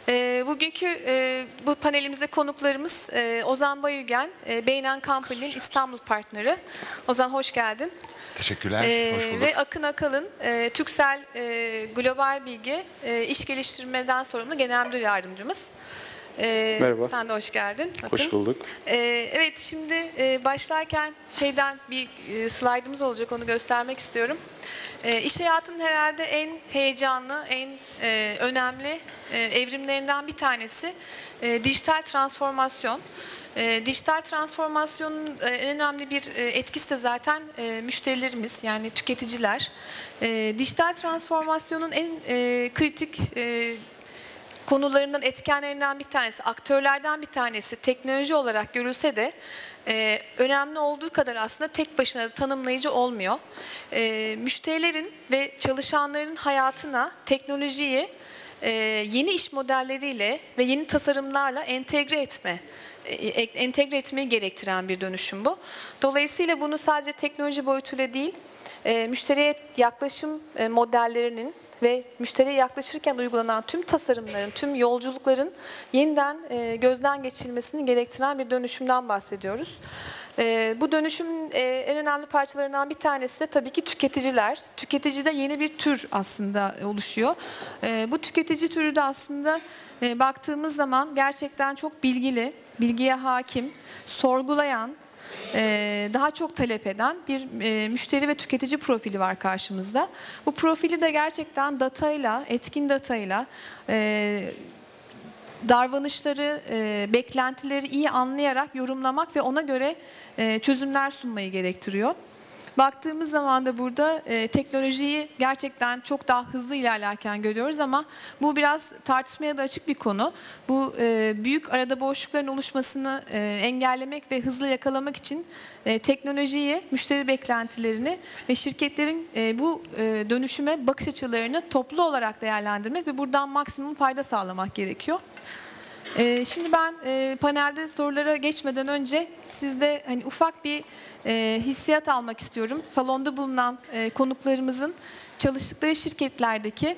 Bugünkü bu panelimizde konuklarımız Ozan Bayülgen, Bain & Company'nin İstanbul partneri. Ozan hoş geldin. Teşekkürler, hoş bulduk. Ve Akın Akalın, Turkcell Global Bilgi İş Geliştirmeden sorumlu Genel Müdür Yardımcımız. Merhaba. Sen de hoş geldin. Akın. Hoş bulduk. Evet, şimdi başlarken bir slaydımız olacak, onu göstermek istiyorum. İş hayatının herhalde en heyecanlı, en önemli evrimlerinden bir tanesi dijital transformasyon. Dijital transformasyonun en önemli bir etkisi de zaten müşterilerimiz, yani tüketiciler. Dijital transformasyonun en kritik konularından, etkenlerinden bir tanesi, aktörlerden bir tanesi teknoloji olarak görülse de önemli olduğu kadar aslında tek başına da tanımlayıcı olmuyor. Müşterilerin ve çalışanların hayatına teknolojiyi yeni iş modelleriyle ve yeni tasarımlarla entegre etmeyi gerektiren bir dönüşüm bu. Dolayısıyla bunu sadece teknoloji boyutuyla değil, müşteriye yaklaşım modellerinin ve müşteriye yaklaşırken uygulanan tüm tasarımların, tüm yolculukların yeniden gözden geçirilmesini gerektiren bir dönüşümden bahsediyoruz. Bu dönüşümün en önemli parçalarından bir tanesi de tabii ki tüketiciler. Tüketicide yeni bir tür aslında oluşuyor. Bu tüketici türü de aslında baktığımız zaman gerçekten çok bilgili, bilgiye hakim, sorgulayan, daha çok talep eden bir müşteri ve tüketici profili var karşımızda. Bu profili de gerçekten datayla, etkin datayla, davranışları, beklentileri iyi anlayarak yorumlamak ve ona göre çözümler sunmayı gerektiriyor. Baktığımız zaman da burada teknolojiyi gerçekten çok daha hızlı ilerlerken görüyoruz ama bu biraz tartışmaya da açık bir konu. Bu büyük arada boşlukların oluşmasını engellemek ve hızlı yakalamak için teknolojiyi, müşteri beklentilerini ve şirketlerin bu dönüşüme bakış açılarını toplu olarak değerlendirmek ve buradan maksimum fayda sağlamak gerekiyor. Şimdi ben panelde sorulara geçmeden önce sizde hani ufak bir hissiyat almak istiyorum. Salonda bulunan konuklarımızın çalıştıkları şirketlerdeki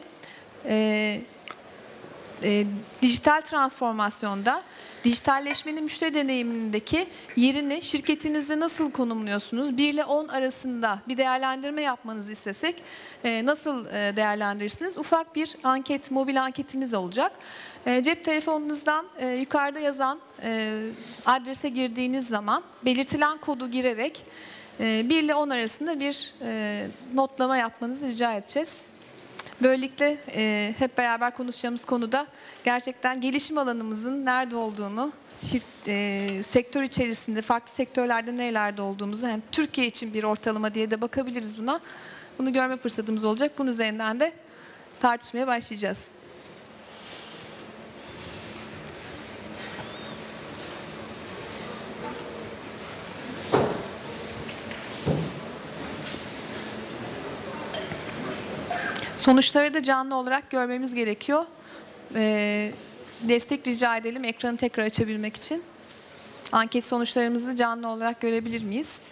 dijital transformasyonda, dijitalleşmenin müşteri deneyimindeki yerini şirketinizde nasıl konumluyorsunuz? 1 ile 10 arasında bir değerlendirme yapmanızı istesek nasıl değerlendirirsiniz? Ufak bir anket, mobil anketimiz olacak. Cep telefonunuzdan yukarıda yazan adrese girdiğiniz zaman belirtilen kodu girerek 1 ile 10 arasında bir notlama yapmanızı rica edeceğiz. Böylelikle hep beraber konuşacağımız konuda gerçekten gelişim alanımızın nerede olduğunu, sektör içerisinde, farklı sektörlerde nelerde olduğumuzu, yani Türkiye için bir ortalama diye de bakabiliriz buna. Bunu görme fırsatımız olacak. Bunun üzerinden de tartışmaya başlayacağız. Sonuçları da canlı olarak görmemiz gerekiyor. Destek rica edelim ekranı tekrar açabilmek için. Anket sonuçlarımızı canlı olarak görebilir miyiz?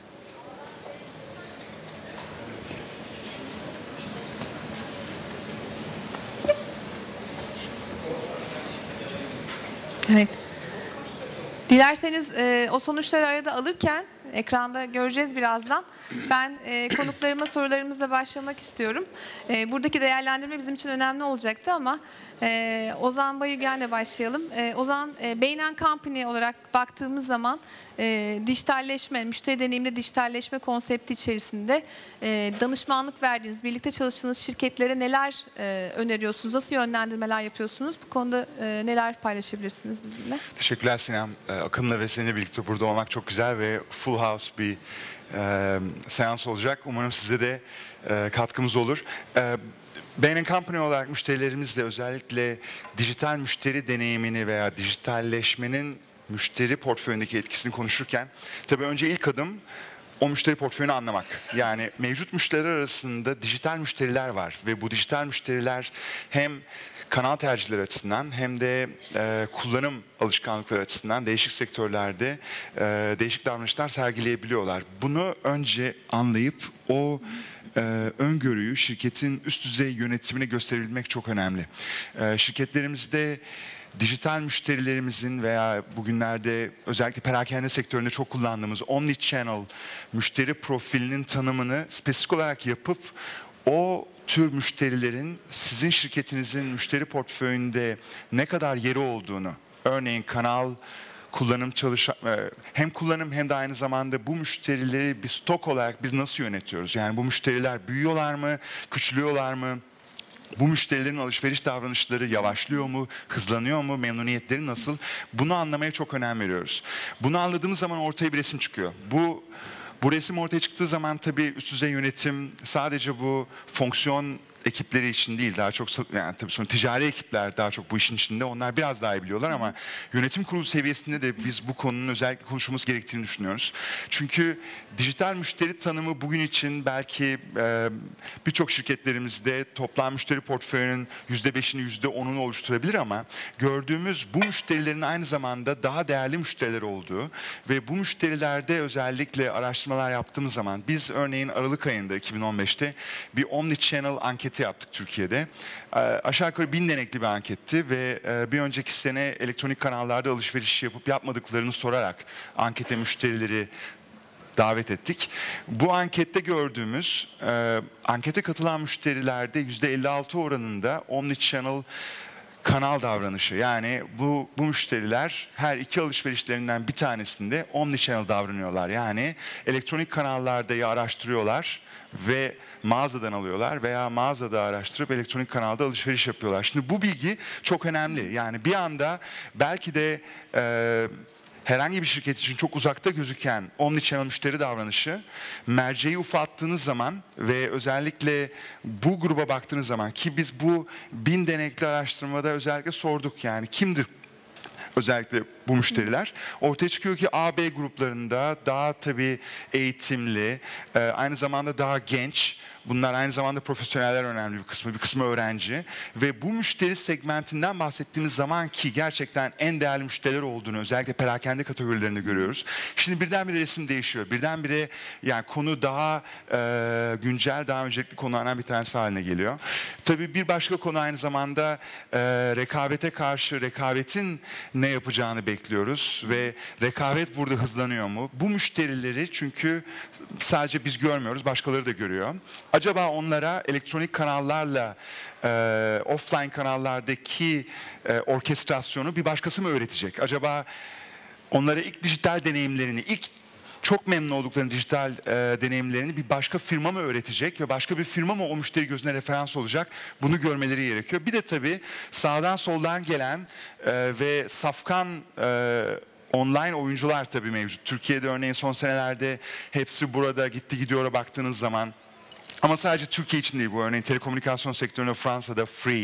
Evet. Dilerseniz o sonuçları arada alırken ekranda göreceğiz birazdan. Ben konuklarıma sorularımızla başlamak istiyorum. Buradaki değerlendirme bizim için önemli olacaktı ama Ozan Bayülgen'le başlayalım. Ozan, Bain & Company olarak baktığımız zaman dijitalleşme, müşteri deneyiminde dijitalleşme konsepti içerisinde danışmanlık verdiğiniz, birlikte çalıştığınız şirketlere neler öneriyorsunuz? Nasıl yönlendirmeler yapıyorsunuz? Bu konuda neler paylaşabilirsiniz bizimle? Teşekkürler Sinem. Akın'la ve seninle birlikte burada olmak çok güzel ve full house bir seans olacak. Umarım size de katkımız olur. Bain & Company olarak müşterilerimizle özellikle dijital müşteri deneyimini veya dijitalleşmenin müşteri portföyündeki etkisini konuşurken tabii önce ilk adım o müşteri portföyünü anlamak. Yani mevcut müşteriler arasında dijital müşteriler var ve bu dijital müşteriler hem kanal tercihleri açısından hem de kullanım alışkanlıkları açısından değişik sektörlerde değişik davranışlar sergileyebiliyorlar. Bunu önce anlayıp o öngörüyü şirketin üst düzey yönetimine gösterebilmek çok önemli. Şirketlerimizde dijital müşterilerimizin veya bugünlerde özellikle perakende sektöründe çok kullandığımız omnichannel müşteri profilinin tanımını spesifik olarak yapıp o tür müşterilerin sizin şirketinizin müşteri portföyünde ne kadar yeri olduğunu, örneğin kanal kullanım hem kullanım hem de aynı zamanda bu müşterileri bir stok olarak biz nasıl yönetiyoruz? Yani bu müşteriler büyüyorlar mı, küçülüyorlar mı? Bu müşterilerin alışveriş davranışları yavaşlıyor mu, hızlanıyor mu, memnuniyetleri nasıl? Bunu anlamaya çok önem veriyoruz. Bunu anladığımız zaman ortaya bir resim çıkıyor. Bu resim ortaya çıktığı zaman tabii üst düzey yönetim sadece bu fonksiyon ekipleri için değil, daha çok yani tabii sonra ticari ekipler daha çok bu işin içinde, onlar biraz daha iyi biliyorlar ama yönetim kurulu seviyesinde de biz bu konunun özellikle konuşulması gerektiğini düşünüyoruz. Çünkü dijital müşteri tanımı bugün için belki birçok şirketlerimizde toplam müşteri portföyünün %5'ini %10'unu oluşturabilir ama gördüğümüz bu müşterilerin aynı zamanda daha değerli müşteriler olduğu ve bu müşterilerde özellikle araştırmalar yaptığımız zaman biz örneğin Aralık ayında 2015'te bir omnichannel anketi yaptık Türkiye'de. Aşağı yukarı 1000 denekli bir anketti ve bir önceki sene elektronik kanallarda alışveriş yapıp yapmadıklarını sorarak ankete müşterileri davet ettik. Bu ankette gördüğümüz, ankete katılan müşterilerde %56 oranında omnichannel kanal davranışı, yani bu müşteriler her iki alışverişlerinden bir tanesinde omnichannel davranıyorlar. Yani elektronik kanallarda ya araştırıyorlar ve mağazadan alıyorlar veya mağazada araştırıp elektronik kanalda alışveriş yapıyorlar. Şimdi bu bilgi çok önemli. Yani bir anda belki de herhangi bir şirket için çok uzakta gözüken omnichannel müşteri davranışı, merceği ufalttığınız zaman ve özellikle bu gruba baktığınız zaman, ki biz bu 1000 denekli araştırmada özellikle sorduk, yani kimdir özellikle bu müşteriler, ortaya çıkıyor ki A, B gruplarında daha tabii eğitimli, aynı zamanda daha genç, bunlar aynı zamanda profesyoneller önemli bir kısmı öğrenci ve bu müşteri segmentinden bahsettiğimiz zaman ki gerçekten en değerli müşteriler olduğunu özellikle perakende kategorilerinde görüyoruz. Şimdi birdenbire resim değişiyor. Birdenbire yani konu daha güncel, daha öncelikli konulardan bir tanesi haline geliyor. Tabii bir başka konu aynı zamanda rekabete karşı rekabetin ne yapacağını bekliyoruz ve rekabet burada hızlanıyor mu? Bu müşterileri çünkü sadece biz görmüyoruz, başkaları da görüyor. Acaba onlara elektronik kanallarla offline kanallardaki orkestrasyonu bir başkası mı öğretecek? Acaba onlara ilk dijital deneyimlerini, ilk çok memnun olduklarını dijital deneyimlerini bir başka firma mı öğretecek ve başka bir firma mı o müşteri gözüne referans olacak? Bunu görmeleri gerekiyor. Bir de tabii sağdan soldan gelen ve safkan online oyuncular tabii mevcut. Türkiye'de örneğin son senelerde hepsi burada gitti gidiyor'a baktığınız zaman, ama sadece Türkiye için değil bu, örneğin telekomünikasyon sektöründe Fransa'da Free,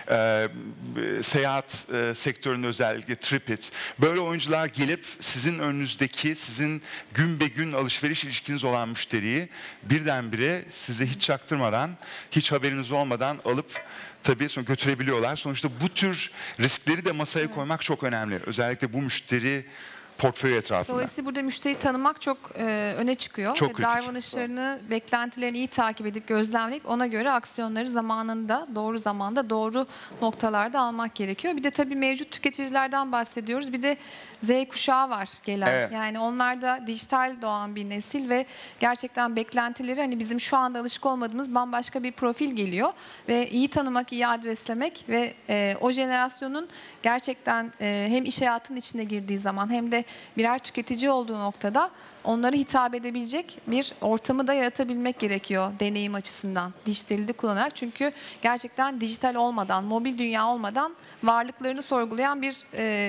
seyahat sektöründe özellikle Tripit, böyle oyuncular gelip sizin önünüzdeki, sizin gün be gün alışveriş ilişkiniz olan müşteriyi birdenbire size hiç çaktırmadan, hiç haberiniz olmadan alıp tabii sonra götürebiliyorlar. Sonuçta bu tür riskleri de masaya koymak çok önemli. Özellikle bu müşteri portföy etrafında. Dolayısıyla burada müşteriyi tanımak çok öne çıkıyor. Çok ve kritik. davranışlarını, beklentilerini iyi takip edip gözlemleyip ona göre aksiyonları zamanında, doğru zamanda, doğru noktalarda almak gerekiyor. Bir de tabii mevcut tüketicilerden bahsediyoruz. Bir de Z kuşağı var gelen. Evet. Yani onlar da dijital doğan bir nesil ve gerçekten beklentileri hani bizim şu anda alışık olmadığımız bambaşka bir profil geliyor. Ve iyi tanımak, iyi adreslemek ve o jenerasyonun gerçekten hem iş hayatının içine girdiği zaman hem de birer tüketici olduğu noktada onlara hitap edebilecek bir ortamı da yaratabilmek gerekiyor deneyim açısından dijitali de kullanarak. Çünkü gerçekten dijital olmadan, mobil dünya olmadan varlıklarını sorgulayan bir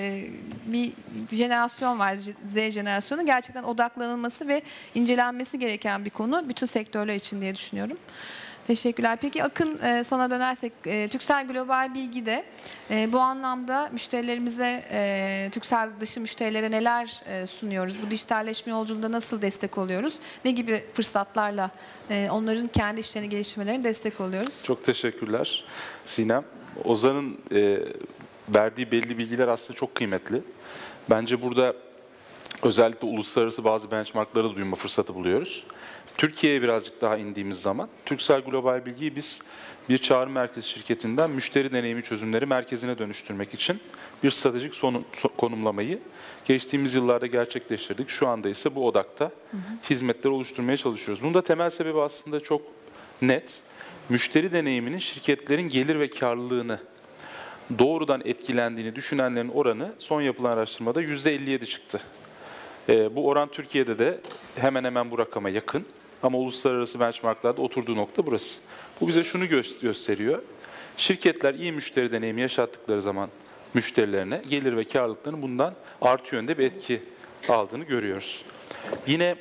jenerasyon var, Z jenerasyonu. Gerçekten odaklanılması ve incelenmesi gereken bir konu bütün sektörler için diye düşünüyorum. Teşekkürler. Peki Akın, sana dönersek, Turkcell Global Bilgi'de bu anlamda müşterilerimize, Turkcell dışı müşterilere neler sunuyoruz? Bu dijitalleşme yolculuğunda nasıl destek oluyoruz? Ne gibi fırsatlarla onların kendi işlerini geliştirmelerine destek oluyoruz? Çok teşekkürler Sinem. Ozan'ın verdiği belli bilgiler aslında çok kıymetli. Bence burada özellikle uluslararası bazı benchmarkları duyma fırsatı buluyoruz. Türkiye'ye birazcık daha indiğimiz zaman Turkcell Global Bilgi'yi biz bir çağrı merkezi şirketinden müşteri deneyimi çözümleri merkezine dönüştürmek için bir stratejik konumlamayı geçtiğimiz yıllarda gerçekleştirdik. Şu anda ise bu odakta hizmetleri oluşturmaya çalışıyoruz. Bunun da temel sebebi aslında çok net. Müşteri deneyiminin şirketlerin gelir ve karlılığını doğrudan etkilendiğini düşünenlerin oranı son yapılan araştırmada %57 çıktı. Bu oran Türkiye'de de hemen hemen bu rakama yakın. Ama uluslararası benchmarklarda oturduğu nokta burası. Bu bize şunu gösteriyor. Şirketler iyi müşteri deneyimi yaşattıkları zaman müşterilerine gelir ve karlılıklarının bundan artı yönde bir etki aldığını görüyoruz. Yine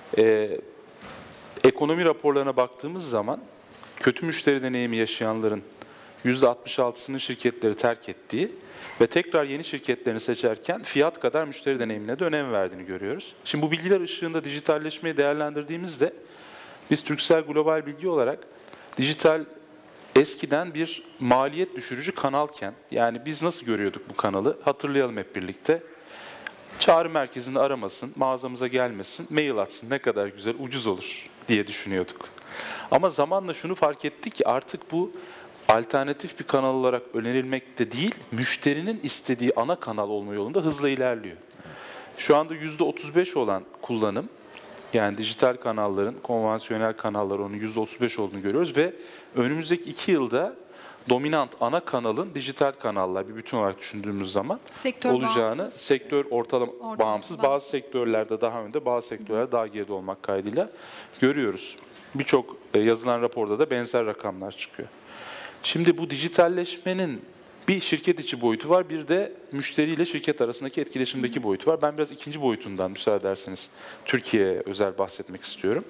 ekonomi raporlarına baktığımız zaman kötü müşteri deneyimi yaşayanların %66'sının şirketleri terk ettiği ve tekrar yeni şirketlerini seçerken fiyat kadar müşteri deneyimine de önem verdiğini görüyoruz. Şimdi bu bilgiler ışığında dijitalleşmeyi değerlendirdiğimizde biz Turkcell Global Bilgi olarak dijital eskiden bir maliyet düşürücü kanalken, yani biz nasıl görüyorduk bu kanalı hatırlayalım hep birlikte. Çağrı merkezini aramasın, mağazamıza gelmesin, mail atsın, ne kadar güzel, ucuz olur diye düşünüyorduk. Ama zamanla şunu fark ettik ki artık bu alternatif bir kanal olarak önerilmekte değil, müşterinin istediği ana kanal olma yolunda hızla ilerliyor. Şu anda %35 olan kullanım, yani dijital kanalların, konvansiyonel kanallar onun %35 olduğunu görüyoruz ve önümüzdeki 2 yılda dominant ana kanalın dijital kanallar bir bütün olarak düşündüğümüz zaman Sektör olacağını, bağımsız. sektör ortalama bağımsız, bazı sektörlerde daha önde, bazı sektörlerde daha geride olmak kaydıyla görüyoruz. Birçok yazılan raporda da benzer rakamlar çıkıyor. Şimdi bu dijitalleşmenin bir şirket içi boyutu var, bir de müşteriyle şirket arasındaki etkileşimdeki boyutu var. Ben biraz ikinci boyutundan müsaade ederseniz Türkiye'ye özel bahsetmek istiyorum.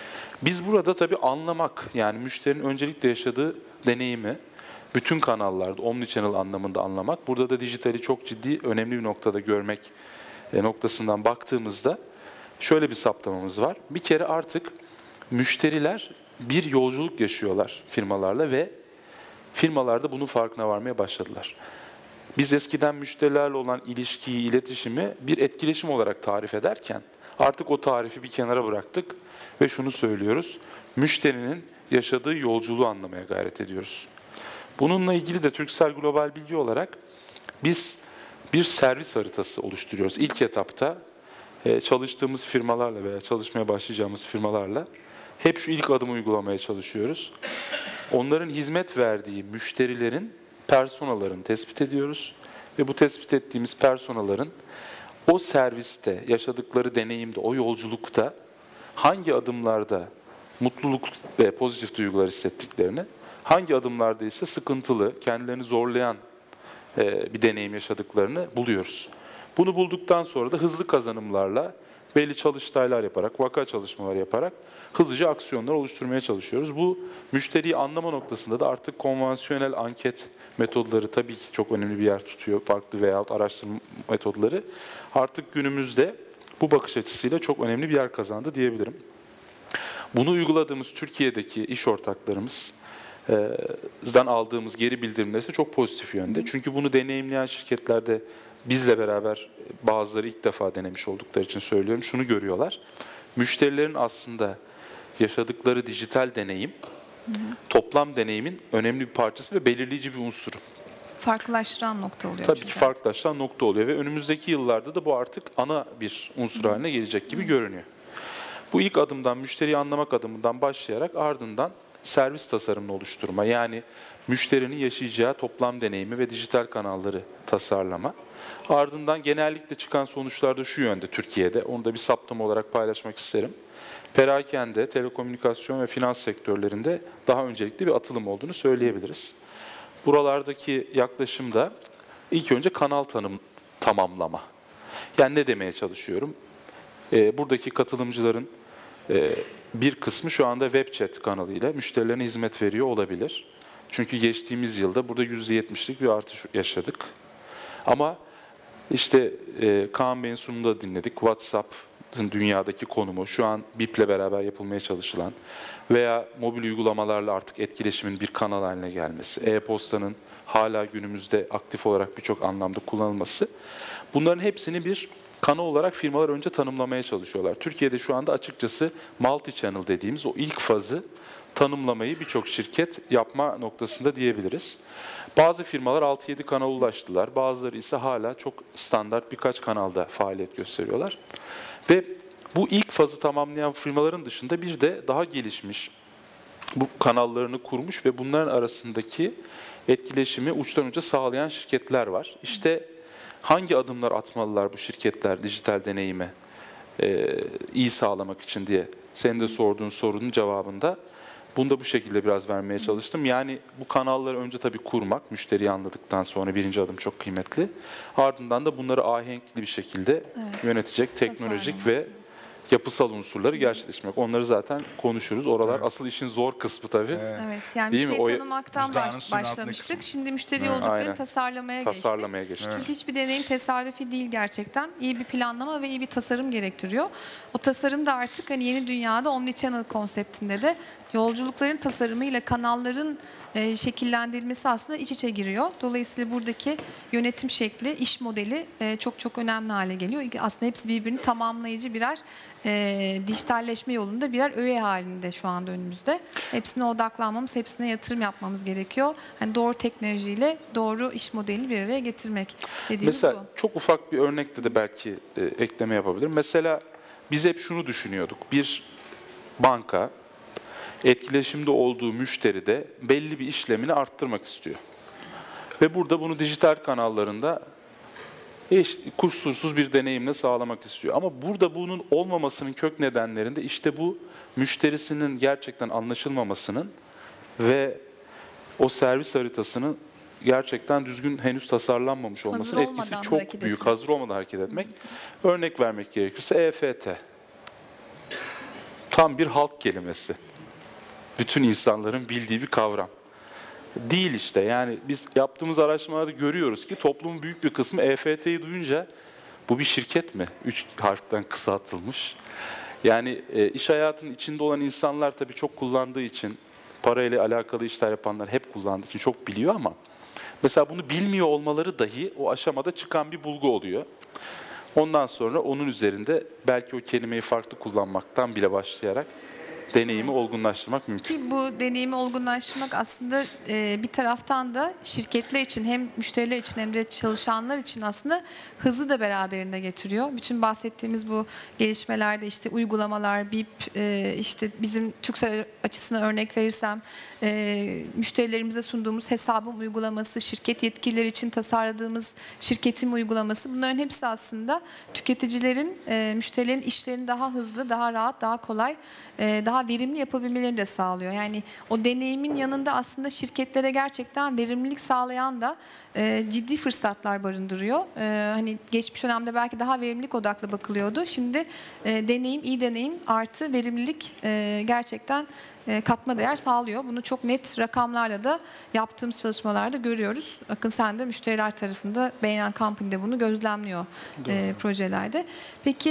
Biz burada tabii anlamak, yani müşterinin öncelikle yaşadığı deneyimi bütün kanallarda, omnichannel anlamında anlamak, burada da dijitali çok ciddi, önemli bir noktada görmek noktasından baktığımızda şöyle bir saptamamız var. Bir kere artık müşteriler bir yolculuk yaşıyorlar firmalarla ve firmalar da bunun farkına varmaya başladılar. Biz eskiden müşterilerle olan ilişkiyi, iletişimi bir etkileşim olarak tarif ederken artık o tarifi bir kenara bıraktık ve şunu söylüyoruz. Müşterinin yaşadığı yolculuğu anlamaya gayret ediyoruz. Bununla ilgili de Turkcell Global Bilgi olarak biz bir servis haritası oluşturuyoruz. İlk etapta çalıştığımız firmalarla veya çalışmaya başlayacağımız firmalarla hep şu ilk adımı uygulamaya çalışıyoruz. Onların hizmet verdiği müşterilerin personalarını tespit ediyoruz ve bu tespit ettiğimiz personaların o serviste yaşadıkları deneyimde, o yolculukta hangi adımlarda mutluluk ve pozitif duygular hissettiklerini, hangi adımlarda ise sıkıntılı, kendilerini zorlayan bir deneyim yaşadıklarını buluyoruz. Bunu bulduktan sonra da hızlı kazanımlarla belli çalıştaylar yaparak, vaka çalışmaları yaparak hızlıca aksiyonlar oluşturmaya çalışıyoruz. Bu müşteriyi anlama noktasında da artık konvansiyonel anket metodları tabii ki çok önemli bir yer tutuyor. Farklı veyahut araştırma metodları artık günümüzde bu bakış açısıyla çok önemli bir yer kazandı diyebilirim. Bunu uyguladığımız Türkiye'deki iş ortaklarımızdan aldığımız geri bildirimler ise çok pozitif yönde. Çünkü bunu deneyimleyen şirketlerde bizle beraber bazıları ilk defa denemiş oldukları için söylüyorum. Şunu görüyorlar. Müşterilerin aslında yaşadıkları dijital deneyim, toplam deneyimin önemli bir parçası ve belirleyici bir unsuru. Farklılaştıran nokta oluyor. Tabii ki farklılaştıran nokta oluyor ve önümüzdeki yıllarda da bu artık ana bir unsur haline gelecek gibi görünüyor. Bu ilk adımdan, müşteriyi anlamak adımından başlayarak ardından servis tasarımını oluşturma, yani müşterinin yaşayacağı toplam deneyimi ve dijital kanalları tasarlama. Ardından genellikle çıkan sonuçlar da şu yönde Türkiye'de, onu da bir saptama olarak paylaşmak isterim. Perakende, telekomünikasyon ve finans sektörlerinde daha öncelikli bir atılım olduğunu söyleyebiliriz. Buralardaki yaklaşımda ilk önce kanal tamamlama. Yani ne demeye çalışıyorum? Buradaki katılımcıların bir kısmı şu anda web chat kanalıyla müşterilerine hizmet veriyor olabilir. Çünkü geçtiğimiz yılda burada %70'lik bir artış yaşadık. Ama işte Kaan Bey'in sunumunda dinledik. WhatsApp'ın dünyadaki konumu, şu an BIP'le beraber yapılmaya çalışılan veya mobil uygulamalarla artık etkileşimin bir kanal haline gelmesi, e-postanın hala günümüzde aktif olarak birçok anlamda kullanılması. Bunların hepsini bir kanal olarak firmalar önce tanımlamaya çalışıyorlar. Türkiye'de şu anda açıkçası multi-channel dediğimiz o ilk fazı tanımlamayı birçok şirket yapma noktasında diyebiliriz. Bazı firmalar 6-7 kanala ulaştılar. Bazıları ise hala çok standart birkaç kanalda faaliyet gösteriyorlar. Ve bu ilk fazı tamamlayan firmaların dışında bir de daha gelişmiş, bu kanallarını kurmuş ve bunların arasındaki etkileşimi uçtan uca sağlayan şirketler var. İşte hangi adımlar atmalılar bu şirketler dijital deneyimi iyi sağlamak için diye senin de sorduğun sorunun cevabında bunu da bu şekilde biraz vermeye çalıştım. Yani bu kanalları önce tabii kurmak, müşteriyi anladıktan sonra birinci adım çok kıymetli. Ardından da bunları ahenkli bir şekilde yönetecek teknolojik ve yapısal unsurları gerçekleştirmek. Onları zaten konuşuruz. Oralar asıl işin zor kısmı tabii. Evet, yani Değil mi? müşteri tanımaktan buzdağının suyun altındaki başlamıştık. kısmı. Şimdi müşteri yolculuklarını Aynen. tasarlamaya geçtik. geçtik. Çünkü hiçbir deneyim tesadüfi değil gerçekten. İyi bir planlama ve iyi bir tasarım gerektiriyor. O tasarım da artık hani yeni dünyada omnichannel konseptinde de yolculukların tasarımıyla kanalların şekillendirilmesi aslında iç içe giriyor. Dolayısıyla buradaki yönetim şekli, iş modeli çok çok önemli hale geliyor. Aslında hepsi birbirini tamamlayıcı birer dijitalleşme yolunda birer öğe halinde şu anda önümüzde. Hepsine odaklanmamız, hepsine yatırım yapmamız gerekiyor. Hani doğru teknolojiyle doğru iş modelini bir araya getirmek dediğimiz Mesela bu. çok ufak bir örnekte de belki ekleme yapabilirim. Mesela biz hep şunu düşünüyorduk. Bir banka etkileşimde olduğu müşteride belli bir işlemini arttırmak istiyor. Ve burada bunu dijital kanallarında kusursuz bir deneyimle sağlamak istiyor. Ama burada bunun olmamasının kök nedenlerinde işte bu müşterisinin gerçekten anlaşılmamasının ve o servis haritasının gerçekten düzgün henüz tasarlanmamış olmasının Hazır etkisi olmadan çok hareket büyük. etmek. Hazır olmadan hareket etmek. Örnek vermek gerekirse EFT. Tam bir halk kelimesi. Bütün insanların bildiği bir kavram. Değil işte, yani biz yaptığımız araştırmalarda görüyoruz ki toplumun büyük bir kısmı EFT'yi duyunca bu bir şirket mi? 3 harften kısaltılmış. Yani iş hayatının içinde olan insanlar tabii çok kullandığı için, parayla alakalı işler yapanlar hep kullandığı için çok biliyor ama mesela bunu bilmiyor olmaları dahi o aşamada çıkan bir bulgu oluyor. Ondan sonra onun üzerinde belki o kelimeyi farklı kullanmaktan bile başlayarak deneyimi olgunlaştırmak mümkün. Ki bu deneyimi olgunlaştırmak aslında bir taraftan da şirketler için hem müşteriler için hem de çalışanlar için aslında hızı da beraberinde getiriyor. Bütün bahsettiğimiz bu gelişmelerde işte uygulamalar, BIP, işte bizim Turkcell açısından örnek verirsem müşterilerimize sunduğumuz hesabım uygulaması, şirket yetkilileri için tasarladığımız şirketim uygulaması, bunların hepsi aslında tüketicilerin, müşterilerin işlerini daha hızlı, daha rahat, daha kolay, daha verimli yapabilmelerini de sağlıyor. Yani o deneyimin yanında aslında şirketlere gerçekten verimlilik sağlayan da ciddi fırsatlar barındırıyor. Hani geçmiş dönemde belki daha verimlilik odaklı bakılıyordu. Şimdi deneyim, iyi deneyim artı verimlilik gerçekten katma değer sağlıyor. Bunu çok net rakamlarla da yaptığımız çalışmalarda görüyoruz. Akın sen de müşteriler tarafında beğenen company'de bunu gözlemliyor projelerde. Peki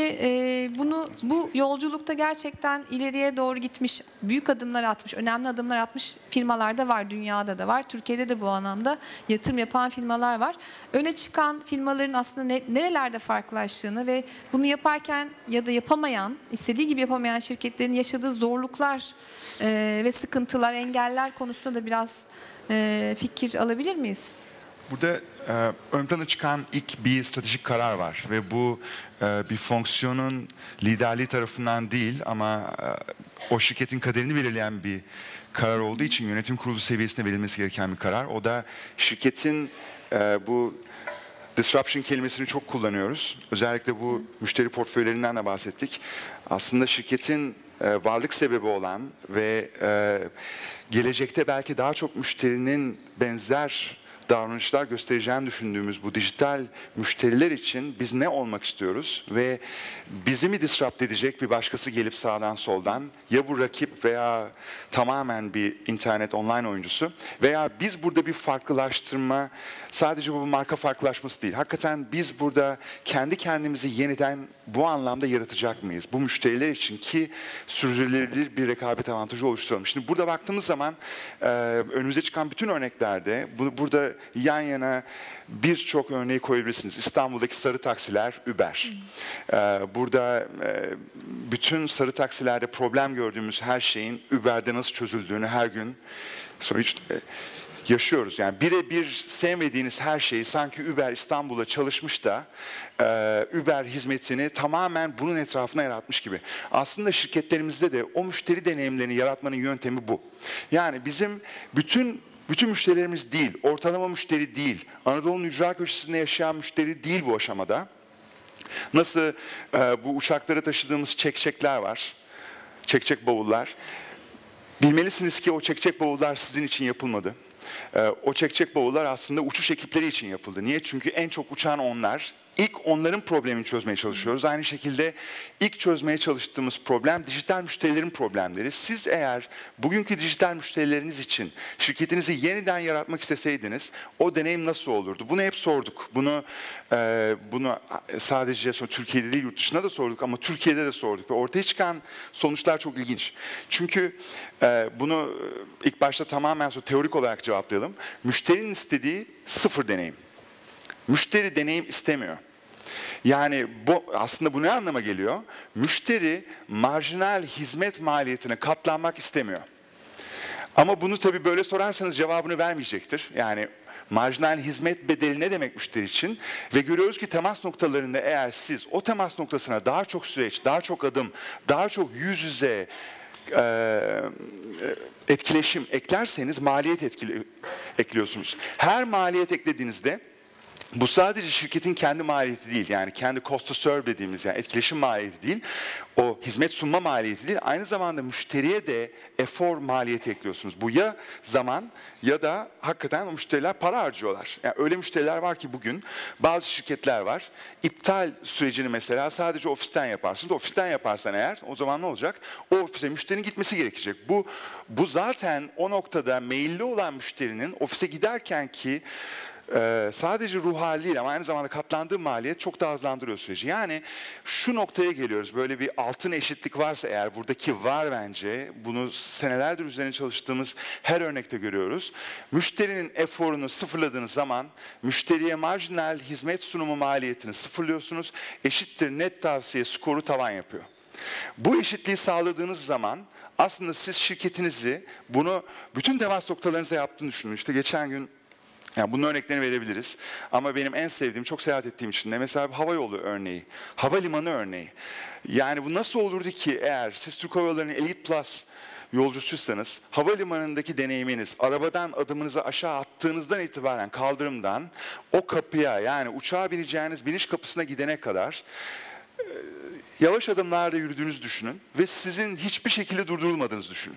bu yolculukta gerçekten ileriye doğru gitmiş, büyük adımlar atmış, önemli adımlar atmış firmalar da var. Dünyada da var. Türkiye'de de bu anlamda yatırım yapan firmalar var. Öne çıkan firmaların aslında nerelerde farklılaştığını ve bunu yaparken ya da yapamayan, istediği gibi yapamayan şirketlerin yaşadığı zorluklar ve sıkıntılar, engeller konusunda da biraz fikir alabilir miyiz? Burada ön plana çıkan ilk bir stratejik karar var ve bu bir fonksiyonun liderliği tarafından değil ama o şirketin kaderini belirleyen bir karar olduğu için yönetim kurulu seviyesinde verilmesi gereken bir karar. O da şirketin bu disruption kelimesini çok kullanıyoruz. Özellikle bu müşteri portföylerinden de bahsettik. Aslında şirketin varlık sebebi olan ve gelecekte belki daha çok müşterinin benzer davranışlar göstereceğini düşündüğümüz bu dijital müşteriler için biz ne olmak istiyoruz ve bizi mi disrupt edecek bir başkası gelip sağdan soldan, ya bu rakip veya tamamen bir internet online oyuncusu veya biz burada bir farklılaştırma, sadece bu marka farklılaşması değil. Hakikaten biz burada kendi kendimizi yeniden bu anlamda yaratacak mıyız? Bu müşteriler için ki sürdürülebilir bir rekabet avantajı oluşturalım. Şimdi burada baktığımız zaman önümüze çıkan bütün örneklerde burada burada yan yana birçok örneği koyabilirsiniz. İstanbul'daki sarı taksiler Uber. Burada bütün sarı taksilerde problem gördüğümüz her şeyin Uber'de nasıl çözüldüğünü her gün yaşıyoruz. Yani birebir sevmediğiniz her şeyi sanki Uber İstanbul'da çalışmış da Uber hizmetini tamamen bunun etrafına yaratmış gibi. Aslında şirketlerimizde de o müşteri deneyimlerini yaratmanın yöntemi bu. Yani bizim bütün müşterilerimiz değil, ortalama müşteri değil, Anadolu'nun ücra köşesinde yaşayan müşteri değil bu aşamada. Nasıl bu uçaklara taşıdığımız çekçekler var, çekçek bavullar. Bilmelisiniz ki o çekçek bavullar sizin için yapılmadı. O çekçek bavullar aslında uçuş ekipleri için yapıldı. Niye? Çünkü en çok uçan onlar. İlk onların problemini çözmeye çalışıyoruz. Aynı şekilde ilk çözmeye çalıştığımız problem dijital müşterilerin problemleri. Siz eğer bugünkü dijital müşterileriniz için şirketinizi yeniden yaratmak isteseydiniz o deneyim nasıl olurdu? Bunu hep sorduk. Bunu sadece Türkiye'de değil yurt dışında da sorduk ama Türkiye'de de sorduk. Ve ortaya çıkan sonuçlar çok ilginç. Çünkü bunu ilk başta tamamen teorik olarak cevaplayalım. Müşterinin istediği sıfır deneyim. Müşteri deneyim istemiyor. Yani aslında bu ne anlama geliyor? Müşteri marjinal hizmet maliyetine katlanmak istemiyor. Ama bunu tabii böyle sorarsanız cevabını vermeyecektir. Yani marjinal hizmet bedeli ne demek müşteri için? Ve görüyoruz ki temas noktalarında eğer siz o temas noktasına daha çok süreç, daha çok adım, daha çok yüz yüze etkileşim eklerseniz maliyet ekliyorsunuz. Her maliyet eklediğinizde bu sadece şirketin kendi maliyeti değil, yani kendi cost to serve dediğimiz yani etkileşim maliyeti değil, o hizmet sunma maliyeti değil, aynı zamanda müşteriye de efor maliyeti ekliyorsunuz. Bu ya zaman ya da hakikaten o müşteriler para harcıyorlar. Yani öyle müşteriler var ki bugün bazı şirketler var, iptal sürecini mesela sadece ofisten yaparsınız. Ofisten yaparsan eğer o zaman ne olacak? O ofise müşterinin gitmesi gerekecek. Bu zaten o noktada meyilli olan müşterinin ofise giderken ki sadece ruh hali değil ama aynı zamanda katlandığı maliyet çok daha hızlandırıyor süreci. Yani şu noktaya geliyoruz. Böyle bir altın eşitlik varsa eğer, buradaki var bence. Bunu senelerdir üzerine çalıştığımız her örnekte görüyoruz. Müşterinin eforunu sıfırladığınız zaman müşteriye marjinal hizmet sunumu maliyetini sıfırlıyorsunuz. Eşittir net tavsiye skoru tavan yapıyor. Bu eşitliği sağladığınız zaman aslında siz şirketinizi bunu bütün temas noktalarınıza yaptığını düşünün. İşte geçen gün yani bunun örneklerini verebiliriz. Ama benim en sevdiğim, çok seyahat ettiğim için de mesela bir havayolu örneği, havalimanı örneği. Yani bu nasıl olurdu ki eğer siz Türk Hava Yolları'nın Elite Plus yolcusuysanız, havalimanındaki deneyiminiz, arabadan adımınızı aşağı attığınızdan itibaren kaldırımdan o kapıya, yani uçağa bineceğiniz biniş kapısına gidene kadar yavaş adımlarla yürüdüğünüzü düşünün ve sizin hiçbir şekilde durdurulmadığınızı düşünün.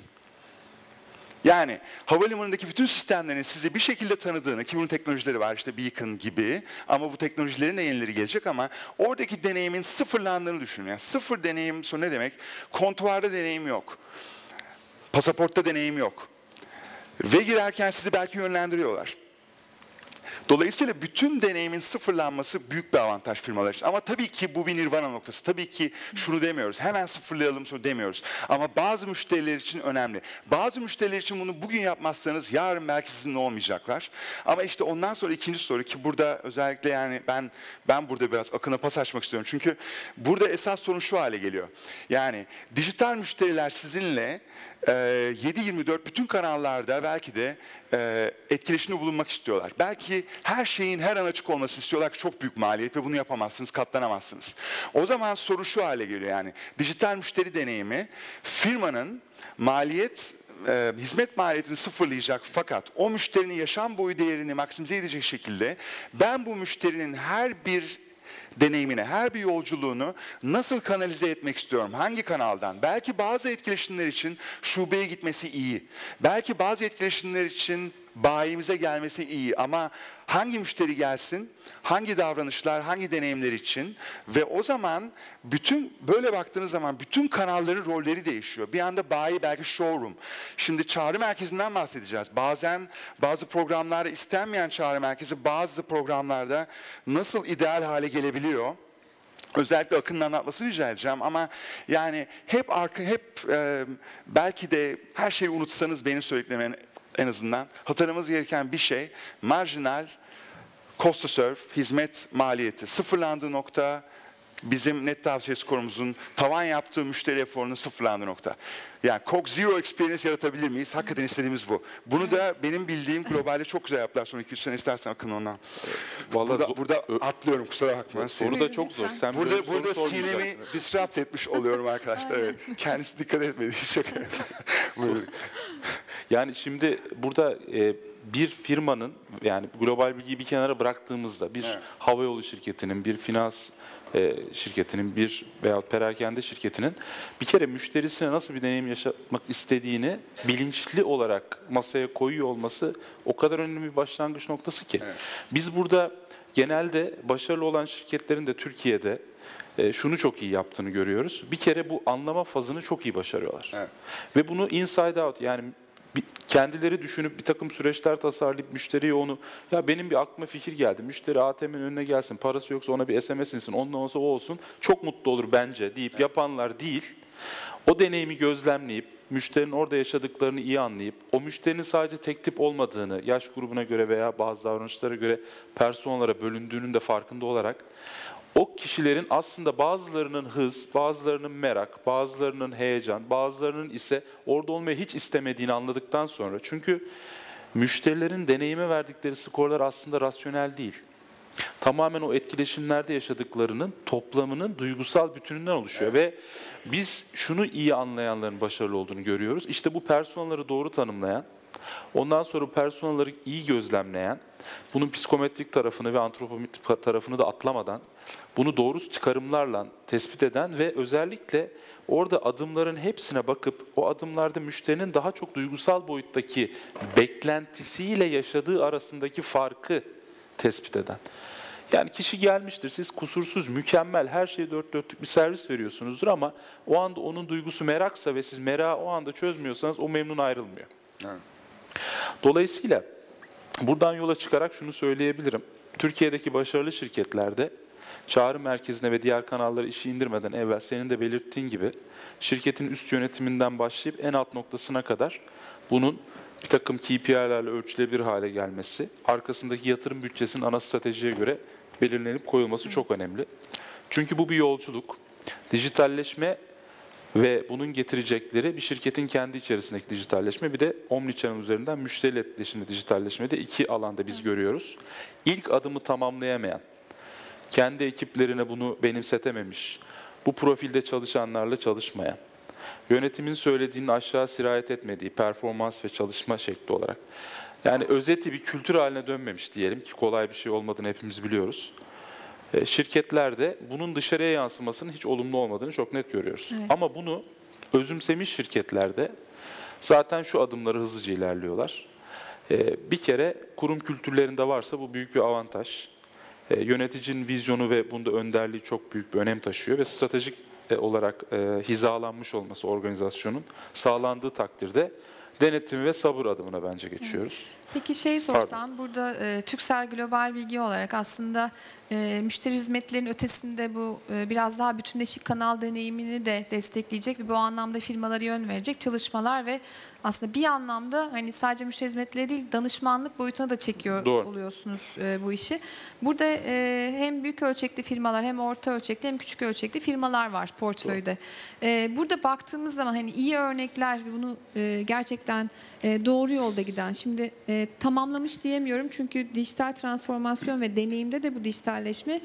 Yani havalimanındaki bütün sistemlerin sizi bir şekilde tanıdığını, ki bunun teknolojileri var işte Beacon gibi ama bu teknolojilerin de yenileri gelecek ama oradaki deneyimin sıfırlandığını düşünün. Yani sıfır deneyim ne demek? Kontuarda deneyim yok. Pasaportta deneyim yok. Ve girerken sizi belki yönlendiriyorlar. Dolayısıyla bütün deneyimin sıfırlanması büyük bir avantaj firmalar için. Ama tabii ki bu bir nirvana noktası. Tabii ki şunu demiyoruz. Hemen sıfırlayalım sonra demiyoruz. Ama bazı müşteriler için önemli. Bazı müşteriler için bunu bugün yapmazsanız yarın belki sizinle olmayacaklar. Ama işte ondan sonra ikinci soru ki burada özellikle yani ben burada biraz Akın'a pas açmak istiyorum. Çünkü burada esas sorun şu hale geliyor. Yani dijital müşteriler sizinle 7/24 bütün kanallarda belki de etkileşimde bulunmak istiyorlar. Belki her şeyin her an açık olmasını istiyorlar ki çok büyük maliyet ve bunu yapamazsınız, katlanamazsınız. O zaman soru şu hale geliyor yani dijital müşteri deneyimi firmanın hizmet maliyetini sıfırlayacak fakat o müşterinin yaşam boyu değerini maksimize edecek şekilde ben bu müşterinin her bir deneyimine, her bir yolculuğunu nasıl kanalize etmek istiyorum? Hangi kanaldan? Belki bazı etkileşimler için şubeye gitmesi iyi. Belki bazı etkileşimler için bayimize gelmesi iyi ama hangi müşteri gelsin, hangi davranışlar, hangi deneyimler için ve o zaman böyle baktığınız zaman bütün kanalların rolleri değişiyor. Bir anda bayi belki showroom. Şimdi çağrı merkezinden bahsedeceğiz. Bazen bazı programlarda istenmeyen çağrı merkezi bazı programlarda nasıl ideal hale gelebiliyor? Özellikle Akın'ın anlatmasını rica edeceğim ama yani hep belki de her şeyi unutsanız benim söylediklerimin en azından hatırlamamız gereken bir şey, marjinal cost to serve, hizmet maliyeti. Sıfırlandığı nokta bizim net tavsiye skorumuzun tavan yaptığı müşteri eforunun sıfırlandığı nokta. Yani Coke Zero Experience yaratabilir miyiz? Hakikaten istediğimiz bu. Bunu da benim bildiğim globalde çok güzel yaptılar son 200 sene, istersen Akın ondan. Burada atlıyorum, kusura bakma. Soru da çok zor. Sen Burada sinemi disrupt etmiş oluyorum arkadaşlar. Evet. Kendisi dikkat etmedi. Şaka. Yani şimdi burada bir firmanın, yani global bilgiyi bir kenara bıraktığımızda bir havayolu şirketinin, bir finans şirketinin, bir veya perakende şirketinin bir kere müşterisine nasıl bir deneyim yaşatmak istediğini bilinçli olarak masaya koyuyor olması o kadar önemli bir başlangıç noktası ki. Evet. Biz burada genelde başarılı olan şirketlerin de Türkiye'de şunu çok iyi yaptığını görüyoruz. Bir kere bu anlama fazını çok iyi başarıyorlar. Evet. Ve bunu inside out, yani kendileri düşünüp bir takım süreçler tasarlayıp müşteriye onu, ya benim bir aklıma fikir geldi, müşteri ATM'nin önüne gelsin, parası yoksa ona bir SMS insin, ondan olsa o olsun, çok mutlu olur bence deyip yapanlar değil. O deneyimi gözlemleyip, müşterinin orada yaşadıklarını iyi anlayıp, o müşterinin sadece tek tip olmadığını, yaş grubuna göre veya bazı davranışlara göre personalara bölündüğünün de farkında olarak, o kişilerin aslında bazılarının hız, bazılarının merak, bazılarının heyecan, bazılarının ise orada olmayı hiç istemediğini anladıktan sonra, çünkü müşterilerin deneyime verdikleri skorlar aslında rasyonel değil. Tamamen o etkileşimlerde yaşadıklarının toplamının duygusal bütününden oluşuyor. Evet. Ve biz şunu iyi anlayanların başarılı olduğunu görüyoruz. İşte bu personaları doğru tanımlayan, ondan sonra bu personaları iyi gözlemleyen, bunun psikometrik tarafını ve antropometrik tarafını da atlamadan, bunu doğru çıkarımlarla tespit eden ve özellikle orada adımların hepsine bakıp o adımlarda müşterinin daha çok duygusal boyuttaki beklentisiyle yaşadığı arasındaki farkı tespit eden. Yani kişi gelmiştir, siz kusursuz, mükemmel, her şeyi dört dörtlük bir servis veriyorsunuzdur ama o anda onun duygusu meraksa ve siz merağı o anda çözmüyorsanız o memnun ayrılmıyor. Evet. Dolayısıyla buradan yola çıkarak şunu söyleyebilirim. Türkiye'deki başarılı şirketlerde çağrı merkezine ve diğer kanallara işi indirmeden evvel senin de belirttiğin gibi şirketin üst yönetiminden başlayıp en alt noktasına kadar bunun bir takım KPI'lerle ölçülebilir hale gelmesi, arkasındaki yatırım bütçesinin ana stratejiye göre belirlenip koyulması çok önemli. Çünkü bu bir yolculuk. Dijitalleşme ve bunun getirecekleri bir şirketin kendi içerisindeki dijitalleşme, bir de omnichannel üzerinden müşteri etkileşimli dijitalleşmede iki alanda biz görüyoruz. İlk adımı tamamlayamayan, kendi ekiplerine bunu benimsetememiş, bu profilde çalışanlarla çalışmayan, yönetimin söylediğinin aşağı sirayet etmediği performans ve çalışma şekli olarak, yani özeti bir kültür haline dönmemiş diyelim ki, kolay bir şey olmadığını hepimiz biliyoruz. Şirketlerde bunun dışarıya yansımasının hiç olumlu olmadığını çok net görüyoruz. Evet. Ama bunu özümsemiş şirketlerde zaten şu adımları hızlıca ilerliyorlar. Bir kere kurum kültürlerinde varsa bu büyük bir avantaj. Yöneticinin vizyonu ve bunda önderliği çok büyük bir önem taşıyor ve stratejik olarak hizalanmış olması organizasyonun sağlandığı takdirde denetim ve sabır adımına bence geçiyoruz. Peki sorsam, burada Turkcell Global Bilgi olarak aslında müşteri hizmetlerinin ötesinde bu biraz daha bütünleşik kanal deneyimini de destekleyecek ve bu anlamda firmalara yön verecek çalışmalar ve aslında bir anlamda hani sadece müşteri hizmetleri değil, danışmanlık boyutuna da çekiyor oluyorsunuz bu işi. Burada hem büyük ölçekli firmalar, hem orta ölçekli, hem küçük ölçekli firmalar var portföyde. Burada baktığımız zaman hani iyi örnekler, bunu gerçekten doğru yolda giden, şimdi tamamlamış diyemiyorum çünkü dijital transformasyon ve deneyimde de bu dijitalleşme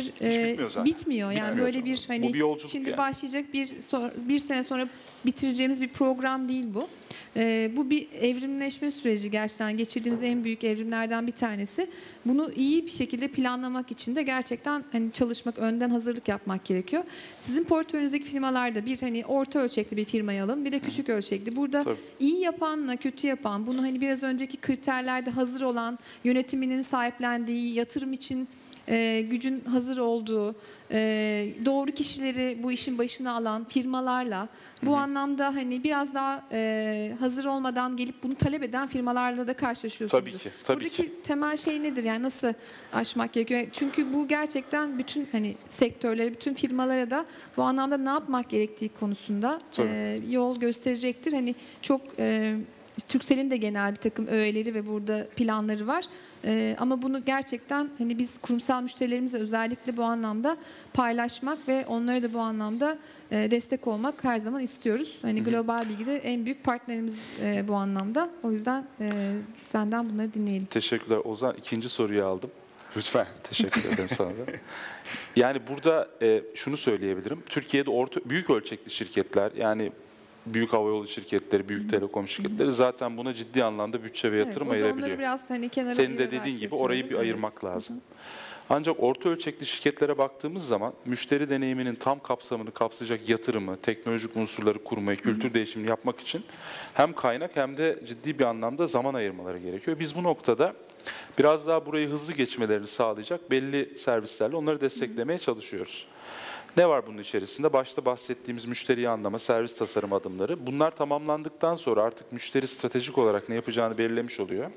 bitmiyor. Yani böyle bir hani şimdi yani başlayacak bir sene sonra bitireceğimiz bir program değil bu. Bu bir evrimleşme süreci, gerçekten geçirdiğimiz en büyük evrimlerden bir tanesi. Bunu iyi bir şekilde planlamak için de gerçekten hani çalışmak, önden hazırlık yapmak gerekiyor. Sizin portföyünüzdeki firmalarda bir hani orta ölçekli bir firmayı alın, bir de küçük ölçekli. Burada iyi yapanla kötü yapan, bunu hani biraz önceki kriterlerde hazır olan, yönetiminin sahiplendiği, yatırım için gücün hazır olduğu, doğru kişileri bu işin başına alan firmalarla, bu anlamda hani biraz daha hazır olmadan gelip bunu talep eden firmalarla da karşılaşıyorsunuz. Tabii ki. Buradaki temel şey nedir? Yani nasıl aşmak gerekiyor? Çünkü bu gerçekten bütün hani sektörlere, bütün firmalara da bu anlamda ne yapmak gerektiği konusunda yol gösterecektir. Hani çok Turkcell'in de genel bir takım öğeleri ve burada planları var. Ama bunu gerçekten hani biz kurumsal müşterilerimize özellikle bu anlamda paylaşmak ve onlara da bu anlamda destek olmak her zaman istiyoruz. Hani Global Bilgi'de en büyük partnerimiz bu anlamda. O yüzden senden bunları dinleyelim. Teşekkürler. Ozan, ikinci soruyu aldım. Lütfen. Teşekkür ederim sana da. Yani burada şunu söyleyebilirim. Türkiye'de büyük ölçekli şirketler, yani büyük havayolu şirketleri, büyük telekom şirketleri zaten buna ciddi anlamda bütçe ve yatırım ayırabiliyor. Onları biraz hani kenara Senin de dediğin gibi orayı bir ayırmak lazım. Ancak orta ölçekli şirketlere baktığımız zaman müşteri deneyiminin tam kapsamını kapsayacak yatırımı, teknolojik unsurları kurmayı, kültür değişimini yapmak için hem kaynak hem de ciddi bir anlamda zaman ayırmaları gerekiyor. Biz bu noktada biraz daha burayı hızlı geçmelerini sağlayacak belli servislerle onları desteklemeye çalışıyoruz. Ne var bunun içerisinde? Başta bahsettiğimiz müşteriyi anlama, servis tasarım adımları. Bunlar tamamlandıktan sonra artık müşteri stratejik olarak ne yapacağını belirlemiş oluyor.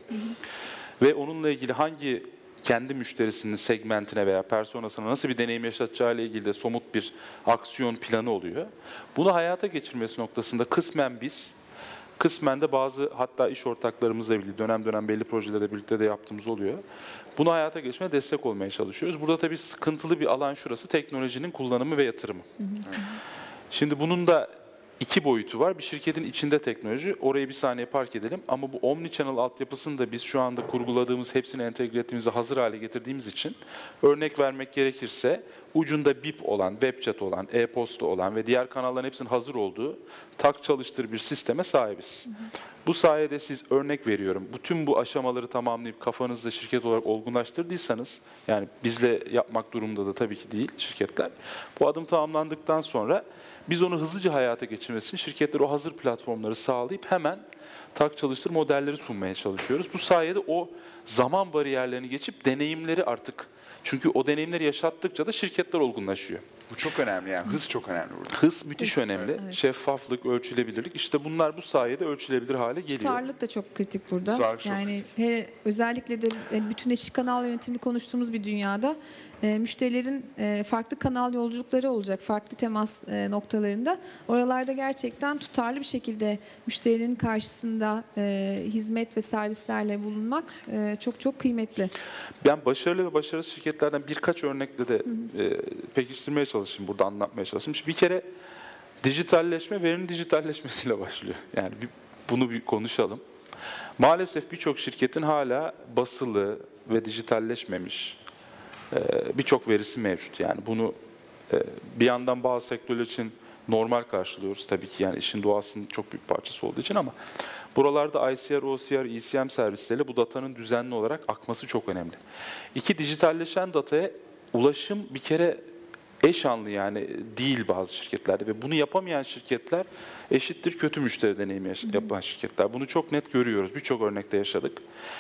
Ve onunla ilgili hangi kendi müşterisinin segmentine veya personasına nasıl bir deneyim yaşatacağı ile ilgili de somut bir aksiyon planı oluyor. Bunu hayata geçirmesi noktasında kısmen biz, kısmen de bazı hatta iş ortaklarımızla birlikte dönem dönem belli projelerle birlikte de yaptığımız oluyor. Bunu hayata geçmeye destek olmaya çalışıyoruz. Burada tabii sıkıntılı bir alan şurası, teknolojinin kullanımı ve yatırımı. Şimdi bunun da iki boyutu var. Bir şirketin içinde teknoloji, orayı bir saniye park edelim. Ama bu omnichannel altyapısını da biz şu anda kurguladığımız, hepsini entegre ettiğimizde hazır hale getirdiğimiz için örnek vermek gerekirse ucunda BIP olan, web chat olan, e-posta olan ve diğer kanalların hepsinin hazır olduğu tak çalıştır bir sisteme sahibiz. Bu sayede siz, örnek veriyorum, bütün bu aşamaları tamamlayıp kafanızda şirket olarak olgunlaştırdıysanız, yani bizle yapmak durumunda da tabii ki değil şirketler, bu adım tamamlandıktan sonra biz onu hızlıca hayata geçirmesini şirketler o hazır platformları sağlayıp hemen tak çalıştır modelleri sunmaya çalışıyoruz. Bu sayede o zaman bariyerlerini geçip deneyimleri artık, çünkü o deneyimleri yaşattıkça da şirketler olgunlaşıyor. Bu çok önemli yani. Hız çok önemli burada. Hız müthiş önemli. Evet. Şeffaflık, ölçülebilirlik. İşte bunlar bu sayede ölçülebilir hale geliyor. Tutarlılık da çok kritik burada. Tutarlılık çok Yani özellikle de bütün eşik kanal yönetimini konuştuğumuz bir dünyada müşterilerin farklı kanal yolculukları olacak, farklı temas noktalarında. Oralarda gerçekten tutarlı bir şekilde müşterinin karşısında hizmet ve servislerle bulunmak çok çok kıymetli. Ben başarılı ve başarısız şirketlerden birkaç örnekle de pekiştirmeye çalışayım, burada anlatmaya çalışayım. Şimdi bir kere dijitalleşme, verinin dijitalleşmesiyle başlıyor. Yani bunu bir konuşalım. Maalesef birçok şirketin hala basılı ve dijitalleşmemiş birçok verisi mevcut. Yani bunu bir yandan bazı sektörler için normal karşılıyoruz tabii ki, yani işin doğasının çok büyük parçası olduğu için, ama buralarda ICR, OCR, ECM servisleriyle bu datanın düzenli olarak akması çok önemli. İki, dijitalleşen dataya ulaşım bir kere eş anlı yani değil bazı şirketlerde ve bunu yapamayan şirketler eşittir kötü müşteri deneyimi yapan şirketler. Bunu çok net görüyoruz. Birçok örnekte yaşadık.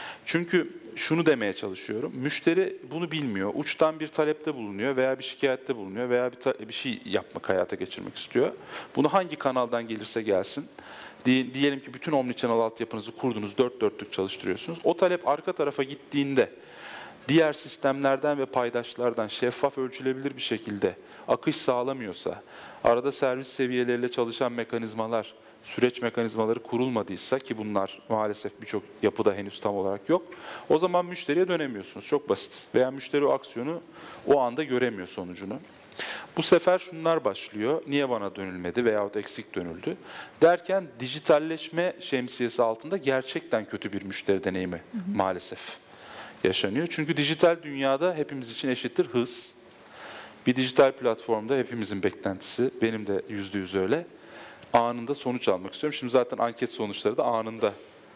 Çünkü şunu demeye çalışıyorum. Müşteri bunu bilmiyor. Uçtan bir talepte bulunuyor veya bir şikayette bulunuyor veya bir şey yapmak, hayata geçirmek istiyor. Bunu hangi kanaldan gelirse gelsin. Diyelim ki bütün omnichannel altyapınızı kurdunuz, dört dörtlük çalıştırıyorsunuz. O talep arka tarafa gittiğinde diğer sistemlerden ve paydaşlardan şeffaf, ölçülebilir bir şekilde akış sağlamıyorsa, arada servis seviyeleriyle çalışan mekanizmalar, süreç mekanizmaları kurulmadıysa, ki bunlar maalesef birçok yapıda henüz tam olarak yok, o zaman müşteriye dönemiyorsunuz. Çok basit. Veya müşteri o aksiyonu o anda göremiyor sonucunu. Bu sefer şunlar başlıyor. Niye bana dönülmedi veyahut eksik dönüldü derken dijitalleşme şemsiyesi altında gerçekten kötü bir müşteri deneyimi maalesef yaşanıyor. Çünkü dijital dünyada hepimiz için eşittir hız. Bir dijital platformda hepimizin beklentisi, benim de %100 öyle, anında sonuç almak istiyorum. Şimdi zaten anket sonuçları da anında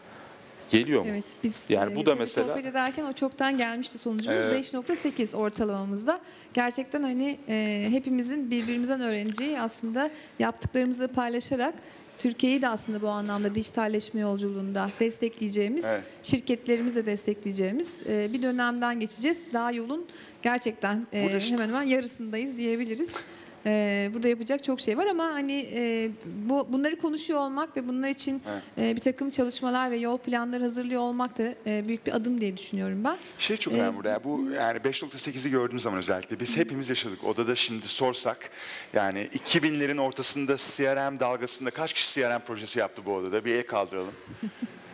geliyor mu? Evet, biz yani bu da mesela sohbet ederken o çoktan gelmişti sonucumuz. Evet. 5.8 ortalamamızda. Gerçekten hani hepimizin birbirimizden öğreneceği, aslında yaptıklarımızı paylaşarak Türkiye'yi de aslında bu anlamda dijitalleşme yolculuğunda destekleyeceğimiz, Evet. şirketlerimizi de destekleyeceğimiz bir dönemden geçeceğiz. Daha yolun gerçekten hemen hemen yarısındayız diyebiliriz. Burada yapacak çok şey var ama hani bunları konuşuyor olmak ve bunlar için bir takım çalışmalar ve yol planları hazırlıyor olmak da büyük bir adım diye düşünüyorum ben. Şey çok önemli burada. Bu yani 5.8'i gördüğümüz zaman özellikle biz hepimiz yaşadık. Odada şimdi sorsak yani 2000'lerin ortasında CRM dalgasında kaç kişi CRM projesi yaptı bu odada? Bir el kaldıralım.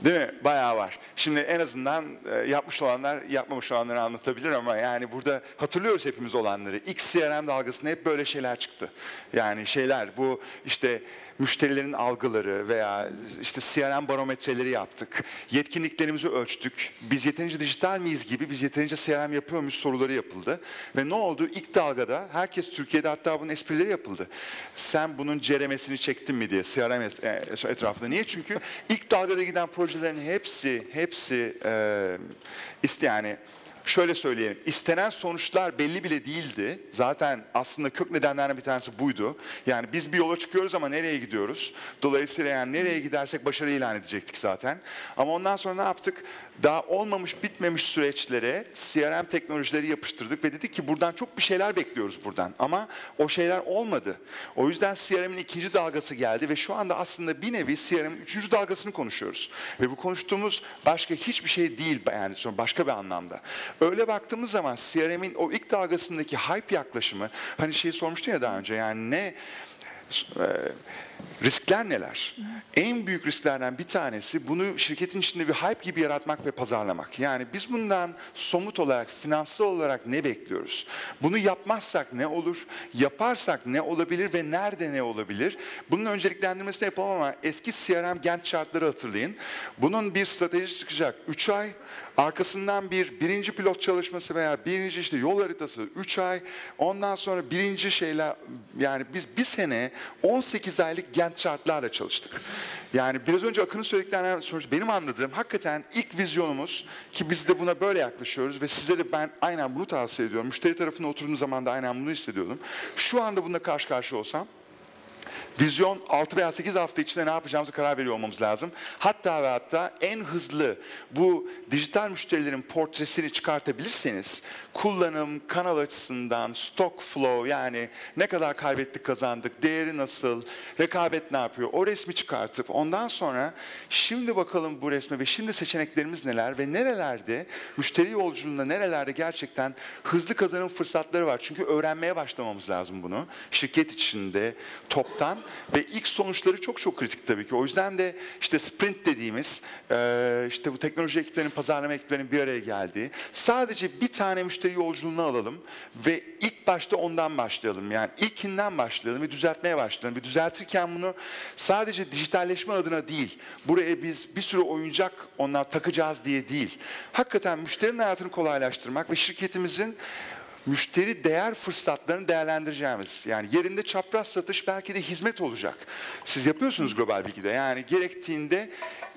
Değil mi? Bayağı var. Şimdi en azından yapmış olanlar yapmamış olanları anlatabilir ama yani burada hatırlıyoruz hepimiz olanları. İlk CRM dalgasında hep böyle şeyler çıktı. Yani şeyler bu işte müşterilerin algıları veya işte CRM barometreleri yaptık. Yetkinliklerimizi ölçtük. Biz yeterince dijital miyiz gibi, biz yeterince CRM yapıyor muyuz soruları yapıldı. Ve ne oldu? İlk dalgada herkes Türkiye'de hatta bunun esprileri yapıldı. Sen bunun ceremesini çektin mi diye CRM etrafında. Niye? Çünkü ilk dalgada giden projelerin hepsi yani şöyle söyleyelim, istenen sonuçlar belli bile değildi. Zaten aslında kök nedenlerden bir tanesi buydu. Yani biz bir yola çıkıyoruz ama nereye gidiyoruz? Dolayısıyla yani nereye gidersek başarı ilan edecektik zaten. Ama ondan sonra ne yaptık? Daha olmamış, bitmemiş süreçlere CRM teknolojileri yapıştırdık ve dedik ki buradan çok bir şeyler bekliyoruz buradan. Ama o şeyler olmadı. O yüzden CRM'in ikinci dalgası geldi ve şu anda aslında bir nevi CRM'in üçüncü dalgasını konuşuyoruz. Ve bu konuştuğumuz başka hiçbir şey değil, yani başka bir anlamda. Öyle baktığımız zaman CRM'in o ilk dalgasındaki hype yaklaşımı, hani şeyi sormuştun ya daha önce, yani riskler neler? En büyük risklerden bir tanesi bunu şirketin içinde bir hype gibi yaratmak ve pazarlamak. Yani biz bundan somut olarak, finansal olarak ne bekliyoruz? Bunu yapmazsak ne olur? Yaparsak ne olabilir ve nerede ne olabilir? Bunun önceliklendirmesini yapalım ama eski CRM Gantt chartları hatırlayın. Bunun bir strateji çıkacak 3 ay. Arkasından birinci pilot çalışması veya birinci işte yol haritası 3 ay. Ondan sonra birinci şeyler, yani biz bir sene 18 aylık Gantt chartlarla çalıştık. Yani biraz önce Akın'ın söylediklerinden sonra benim anladığım hakikaten ilk vizyonumuz, ki biz de buna böyle yaklaşıyoruz ve size de ben aynen bunu tavsiye ediyorum. Müşteri tarafında oturduğum zaman da aynen bunu hissediyordum. Şu anda bununla karşı karşıya olsam, vizyon 6 veya 8 hafta içinde ne yapacağımızı karar veriyor olmamız lazım. Hatta ve hatta en hızlı bu dijital müşterilerin portresini çıkartabilirseniz, kullanım, kanal açısından, stock flow, yani ne kadar kaybettik kazandık, değeri nasıl, rekabet ne yapıyor, o resmi çıkartıp ondan sonra şimdi bakalım bu resme ve şimdi seçeneklerimiz neler ve nerelerde, müşteri yolculuğunda nerelerde gerçekten hızlı kazanım fırsatları var. Çünkü öğrenmeye başlamamız lazım bunu. Şirket içinde, toptan. Ve ilk sonuçları çok çok kritik tabii ki. O yüzden de işte sprint dediğimiz, işte bu teknoloji ekiplerinin, pazarlama ekiplerinin bir araya geldiği, sadece bir tane müşteri yolculuğunu alalım ve ilk başta ondan başlayalım. Yani ilkinden başlayalım ve düzeltmeye başlayalım. Ve düzeltirken bunu sadece dijitalleşme adına değil, buraya biz bir sürü oyuncak onlar takacağız diye değil. Hakikaten müşterinin hayatını kolaylaştırmak ve şirketimizin müşteri değer fırsatlarını değerlendireceğimiz, yani yerinde çapraz satış belki de hizmet olacak. Siz yapıyorsunuz Global Bilgi'de, yani gerektiğinde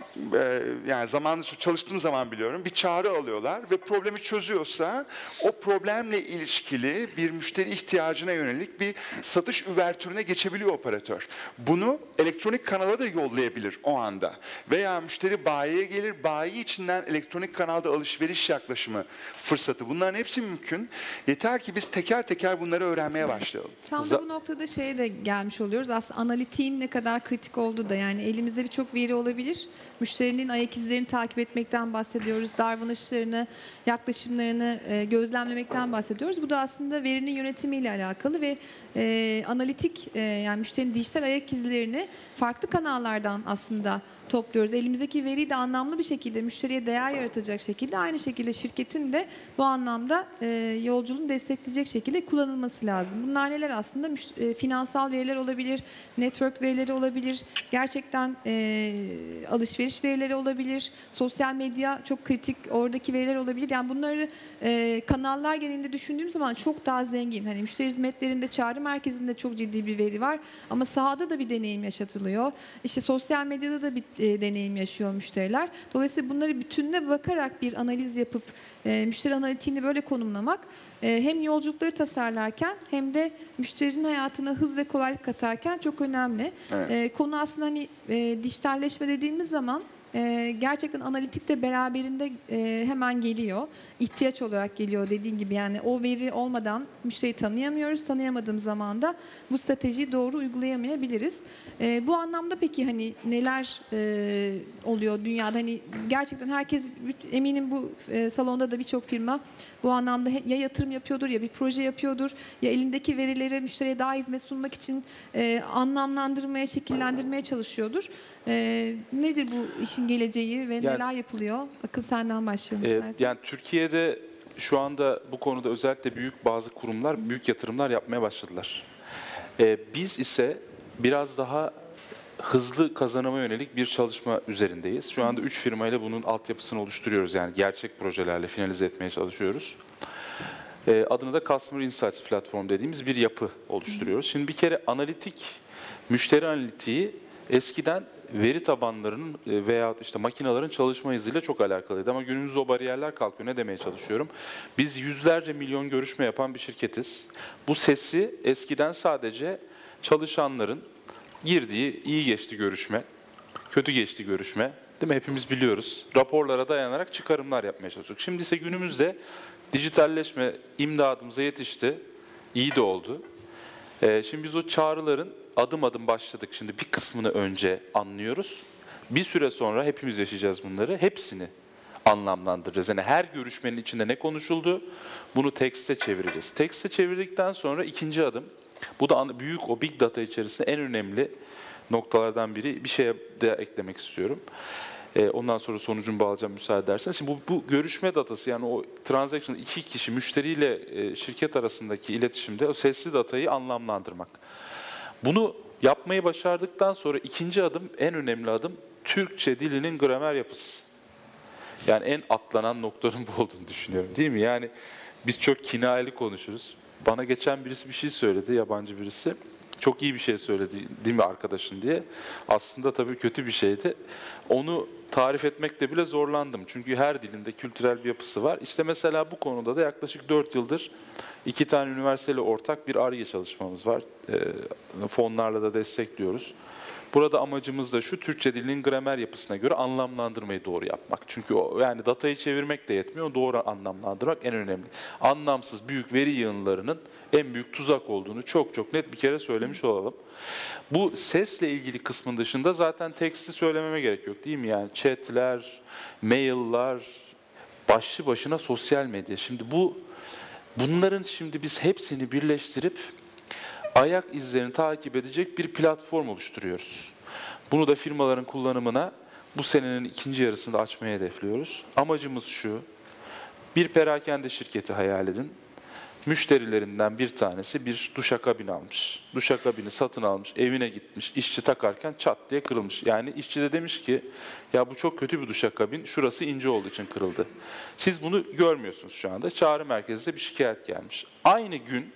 yani zamanında çalıştığım zaman biliyorum bir çağrı alıyorlar ve problemi çözüyorsa o problemle ilişkili bir müşteri ihtiyacına yönelik bir satış üvertürüne geçebiliyor operatör. Bunu elektronik kanala da yollayabilir o anda. Veya müşteri bayiye gelir, bayi içinden elektronik kanalda alışveriş yaklaşımı fırsatı. Bunların hepsi mümkün. Yeter ki biz teker teker bunları öğrenmeye başlayalım. Tam da bu noktada şeye de gelmiş oluyoruz. Aslında analitiğin ne kadar kritik olduğu da, yani elimizde birçok veri olabilir. Müşterinin ayak izlerini takip etmekten bahsediyoruz. Davranışlarını, yaklaşımlarını gözlemlemekten bahsediyoruz. Bu da aslında verinin yönetimiyle alakalı ve analitik, yani müşterinin dijital ayak izlerini farklı kanallardan aslında topluyoruz. Elimizdeki veriyi de anlamlı bir şekilde müşteriye değer yaratacak şekilde, aynı şekilde şirketin de bu anlamda yolculuğunu destekleyecek şekilde kullanılması lazım. Bunlar neler aslında? Finansal veriler olabilir, network verileri olabilir, gerçekten alışveriş verileri olabilir, sosyal medya çok kritik, oradaki veriler olabilir. Yani bunları kanallar genelinde düşündüğüm zaman çok daha zengin. Hani müşteri hizmetlerinde, çağrı merkezinde çok ciddi bir veri var ama sahada da bir deneyim yaşatılıyor. İşte sosyal medyada da bir deneyim yaşıyor müşteriler. Dolayısıyla bunları bütününe bakarak bir analiz yapıp müşteri analitiğini böyle konumlamak hem yolculukları tasarlarken hem de müşterinin hayatına hız ve kolaylık katarken çok önemli. Evet. Konu aslında hani dijitalleşme dediğimiz zaman gerçekten analitik de beraberinde hemen geliyor. İhtiyaç olarak geliyor dediğin gibi, yani o veri olmadan müşteriyi tanıyamıyoruz. Tanıyamadığımız zaman da bu stratejiyi doğru uygulayamayabiliriz. Bu anlamda peki hani neler oluyor dünyada? Hani gerçekten herkes, eminim bu salonda da birçok firma Bu anlamda ya yatırım yapıyordur, ya bir proje yapıyordur, ya elindeki verileri müşteriye daha hizmet sunmak için anlamlandırmaya, şekillendirmeye çalışıyordur. Nedir bu işin geleceği ve neler yapılıyor? Akıl, senden başlayalım istersen. Yani Türkiye'de şu anda bu konuda özellikle büyük bazı kurumlar büyük yatırımlar yapmaya başladılar. Biz ise biraz daha hızlı kazanıma yönelik bir çalışma üzerindeyiz. Şu anda 3 firmayla bunun altyapısını oluşturuyoruz. Yani gerçek projelerle finalize etmeye çalışıyoruz. Adını da Customer Insights platform dediğimiz bir yapı oluşturuyoruz. Şimdi bir kere müşteri analitiği eskiden veri tabanlarının veya işte makinelerin çalışma hızıyla çok alakalıydı. Ama günümüzde o bariyerler kalkıyor. Ne demeye çalışıyorum? Biz yüzlerce milyon görüşme yapan bir şirketiz. Bu sesi eskiden sadece çalışanların girdiği iyi geçti görüşme, kötü geçti görüşme, değil mi? Hepimiz biliyoruz. Raporlara dayanarak çıkarımlar yapmaya çalışıyoruz. Şimdi ise günümüzde dijitalleşme imdadımıza yetişti. İyi de oldu. Şimdi biz o çağrıların adım adım başladık. Şimdi bir kısmını önce anlıyoruz. Bir süre sonra hepimiz yaşayacağız bunları. Hepsini anlamlandıracağız. Yani her görüşmenin içinde ne konuşuldu? Bunu tekste çevireceğiz. Tekste çevirdikten sonra ikinci adım. Bu da büyük o big data içerisinde en önemli noktalardan biri. Bir şeye de eklemek istiyorum. Ondan sonra sonucunu bağlayacağım müsaade ederseniz. Şimdi bu görüşme datası, yani o transaction, iki kişi müşteriyle şirket arasındaki iletişimde o sesli datayı anlamlandırmak. Bunu yapmayı başardıktan sonra ikinci adım, en önemli adım, Türkçe dilinin gramer yapısı. Yani en atlanan noktanın bu olduğunu düşünüyorum, değil mi? Yani biz çok kinayeli konuşuruz. Bana geçen birisi bir şey söyledi, yabancı birisi. Çok iyi bir şey söyledi, değil mi arkadaşın diye. Aslında tabii kötü bir şeydi. Onu tarif etmekte bile zorlandım. Çünkü her dilinde kültürel bir yapısı var. İşte mesela bu konuda da yaklaşık 4 yıldır 2 tane üniversiteyle ortak bir Ar-Ge çalışmamız var. Fonlarla da destekliyoruz. Burada amacımız da şu: Türkçe dilinin gramer yapısına göre anlamlandırmayı doğru yapmak. Çünkü yani datayı çevirmek de yetmiyor, doğru anlamlandırmak en önemli. Anlamsız büyük veri yığınlarının en büyük tuzak olduğunu çok çok net bir kere söylemiş olalım. Bu sesle ilgili kısmın dışında zaten teksti söylememe gerek yok, değil mi? Yani chatler, mailler, başlı başına sosyal medya. Şimdi bunların biz hepsini birleştirip ayak izlerini takip edecek bir platform oluşturuyoruz. Bunu da firmaların kullanımına bu senenin ikinci yarısında açmayı hedefliyoruz. Amacımız şu: bir perakende şirketi hayal edin. Müşterilerinden bir tanesi bir duşakabin almış. Duşakabini satın almış, evine gitmiş, işçi takarken çat diye kırılmış. Yani işçi de demiş ki, ya bu çok kötü bir duşakabin, şurası ince olduğu için kırıldı. Siz bunu görmüyorsunuz şu anda. Çağrı merkezinde bir şikayet gelmiş. Aynı gün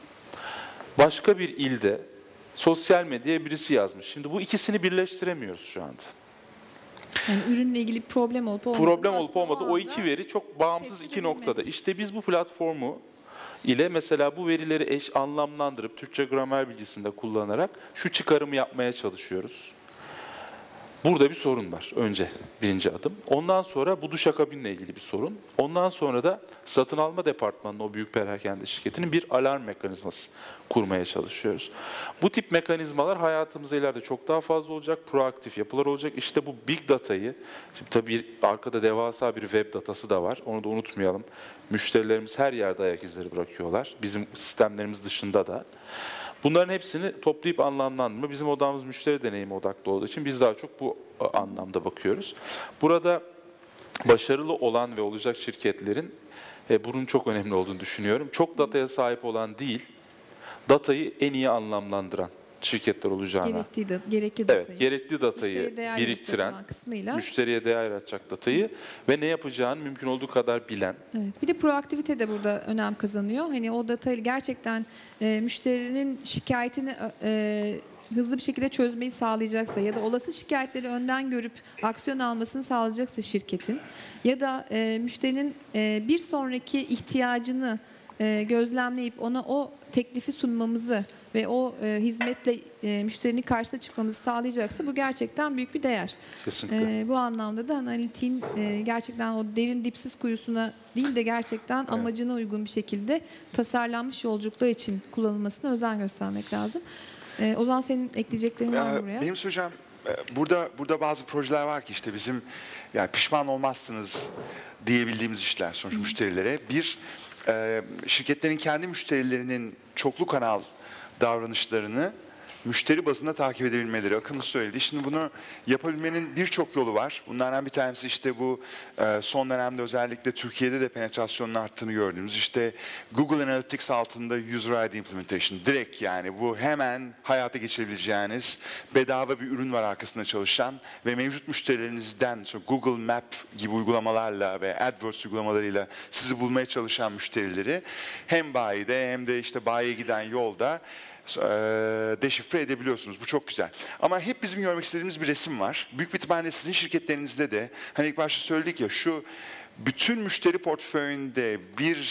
başka bir ilde sosyal medyaya birisi yazmış. Şimdi bu ikisini birleştiremiyoruz şu anda. Yani ürünle ilgili problem olup olmadı. Problem olup olmadı. O iki veri çok bağımsız iki noktada. İşte biz bu platformu ile mesela bu verileri anlamlandırıp Türkçe gramer bilgisinde kullanarak şu çıkarımı yapmaya çalışıyoruz. Burada bir sorun var önce, birinci adım. Ondan sonra bu duşakabinle ilgili bir sorun. Ondan sonra da satın alma departmanının, o büyük perakende şirketinin bir alarm mekanizması kurmaya çalışıyoruz. Bu tip mekanizmalar hayatımızda ileride çok daha fazla olacak, proaktif yapılar olacak. İşte bu big datayı, şimdi tabii arkada devasa bir web datası da var, onu da unutmayalım. Müşterilerimiz her yerde ayak izleri bırakıyorlar, bizim sistemlerimiz dışında da. Bunların hepsini toplayıp anlamlandırma. Bizim odamız müşteri deneyimi odaklı olduğu için biz daha çok bu anlamda bakıyoruz. Burada başarılı olan ve olacak şirketlerin bunun çok önemli olduğunu düşünüyorum. Çok dataya sahip olan değil, datayı en iyi anlamlandıran şirketler olacağına. Gerekli datayı. Evet, gerekli datayı biriktiren, müşteriye değer yaratacak datayı ve ne yapacağını mümkün olduğu kadar bilen. Evet, bir de proaktivite de burada önem kazanıyor. Hani o datayı gerçekten müşterinin şikayetini hızlı bir şekilde çözmeyi sağlayacaksa ya da olası şikayetleri önden görüp aksiyon almasını sağlayacaksa şirketin, ya da müşterinin bir sonraki ihtiyacını gözlemleyip ona o teklifi sunmamızı ve o hizmetle müşterinin karşısına çıkmamızı sağlayacaksa bu gerçekten büyük bir değer. Kesinlikle. Bu anlamda da analitiğin gerçekten o derin dipsiz kuyusuna değil de gerçekten amacına uygun bir şekilde tasarlanmış yolculuklar için kullanılmasına özen göstermek lazım. Ozan, senin ekleyeceklerin var mı buraya? Benim hocam, burada bazı projeler var ki işte bizim, yani pişman olmazsınız diyebildiğimiz işler sonuç müşterilere. Bir, şirketlerin kendi müşterilerinin çoklu kanal davranışlarını müşteri bazında takip edebilmeleri. Akın'ın söyledi. Şimdi bunu yapabilmenin birçok yolu var. Bunlardan bir tanesi işte bu son dönemde özellikle Türkiye'de de penetrasyonun arttığını gördüğümüz işte Google Analytics altında User ID Implementation. Direkt yani bu hemen hayata geçirebileceğiniz bedava bir ürün var arkasında çalışan ve mevcut müşterilerinizden Google Map gibi uygulamalarla ve AdWords uygulamalarıyla sizi bulmaya çalışan müşterileri hem bayide hem de işte bayiye giden yolda deşifre edebiliyorsunuz. Bu çok güzel. Ama hep bizim görmek istediğimiz bir resim var. Büyük bir ihtimalle sizin şirketlerinizde de hani ilk başta söyledik ya şu bütün müşteri portföyünde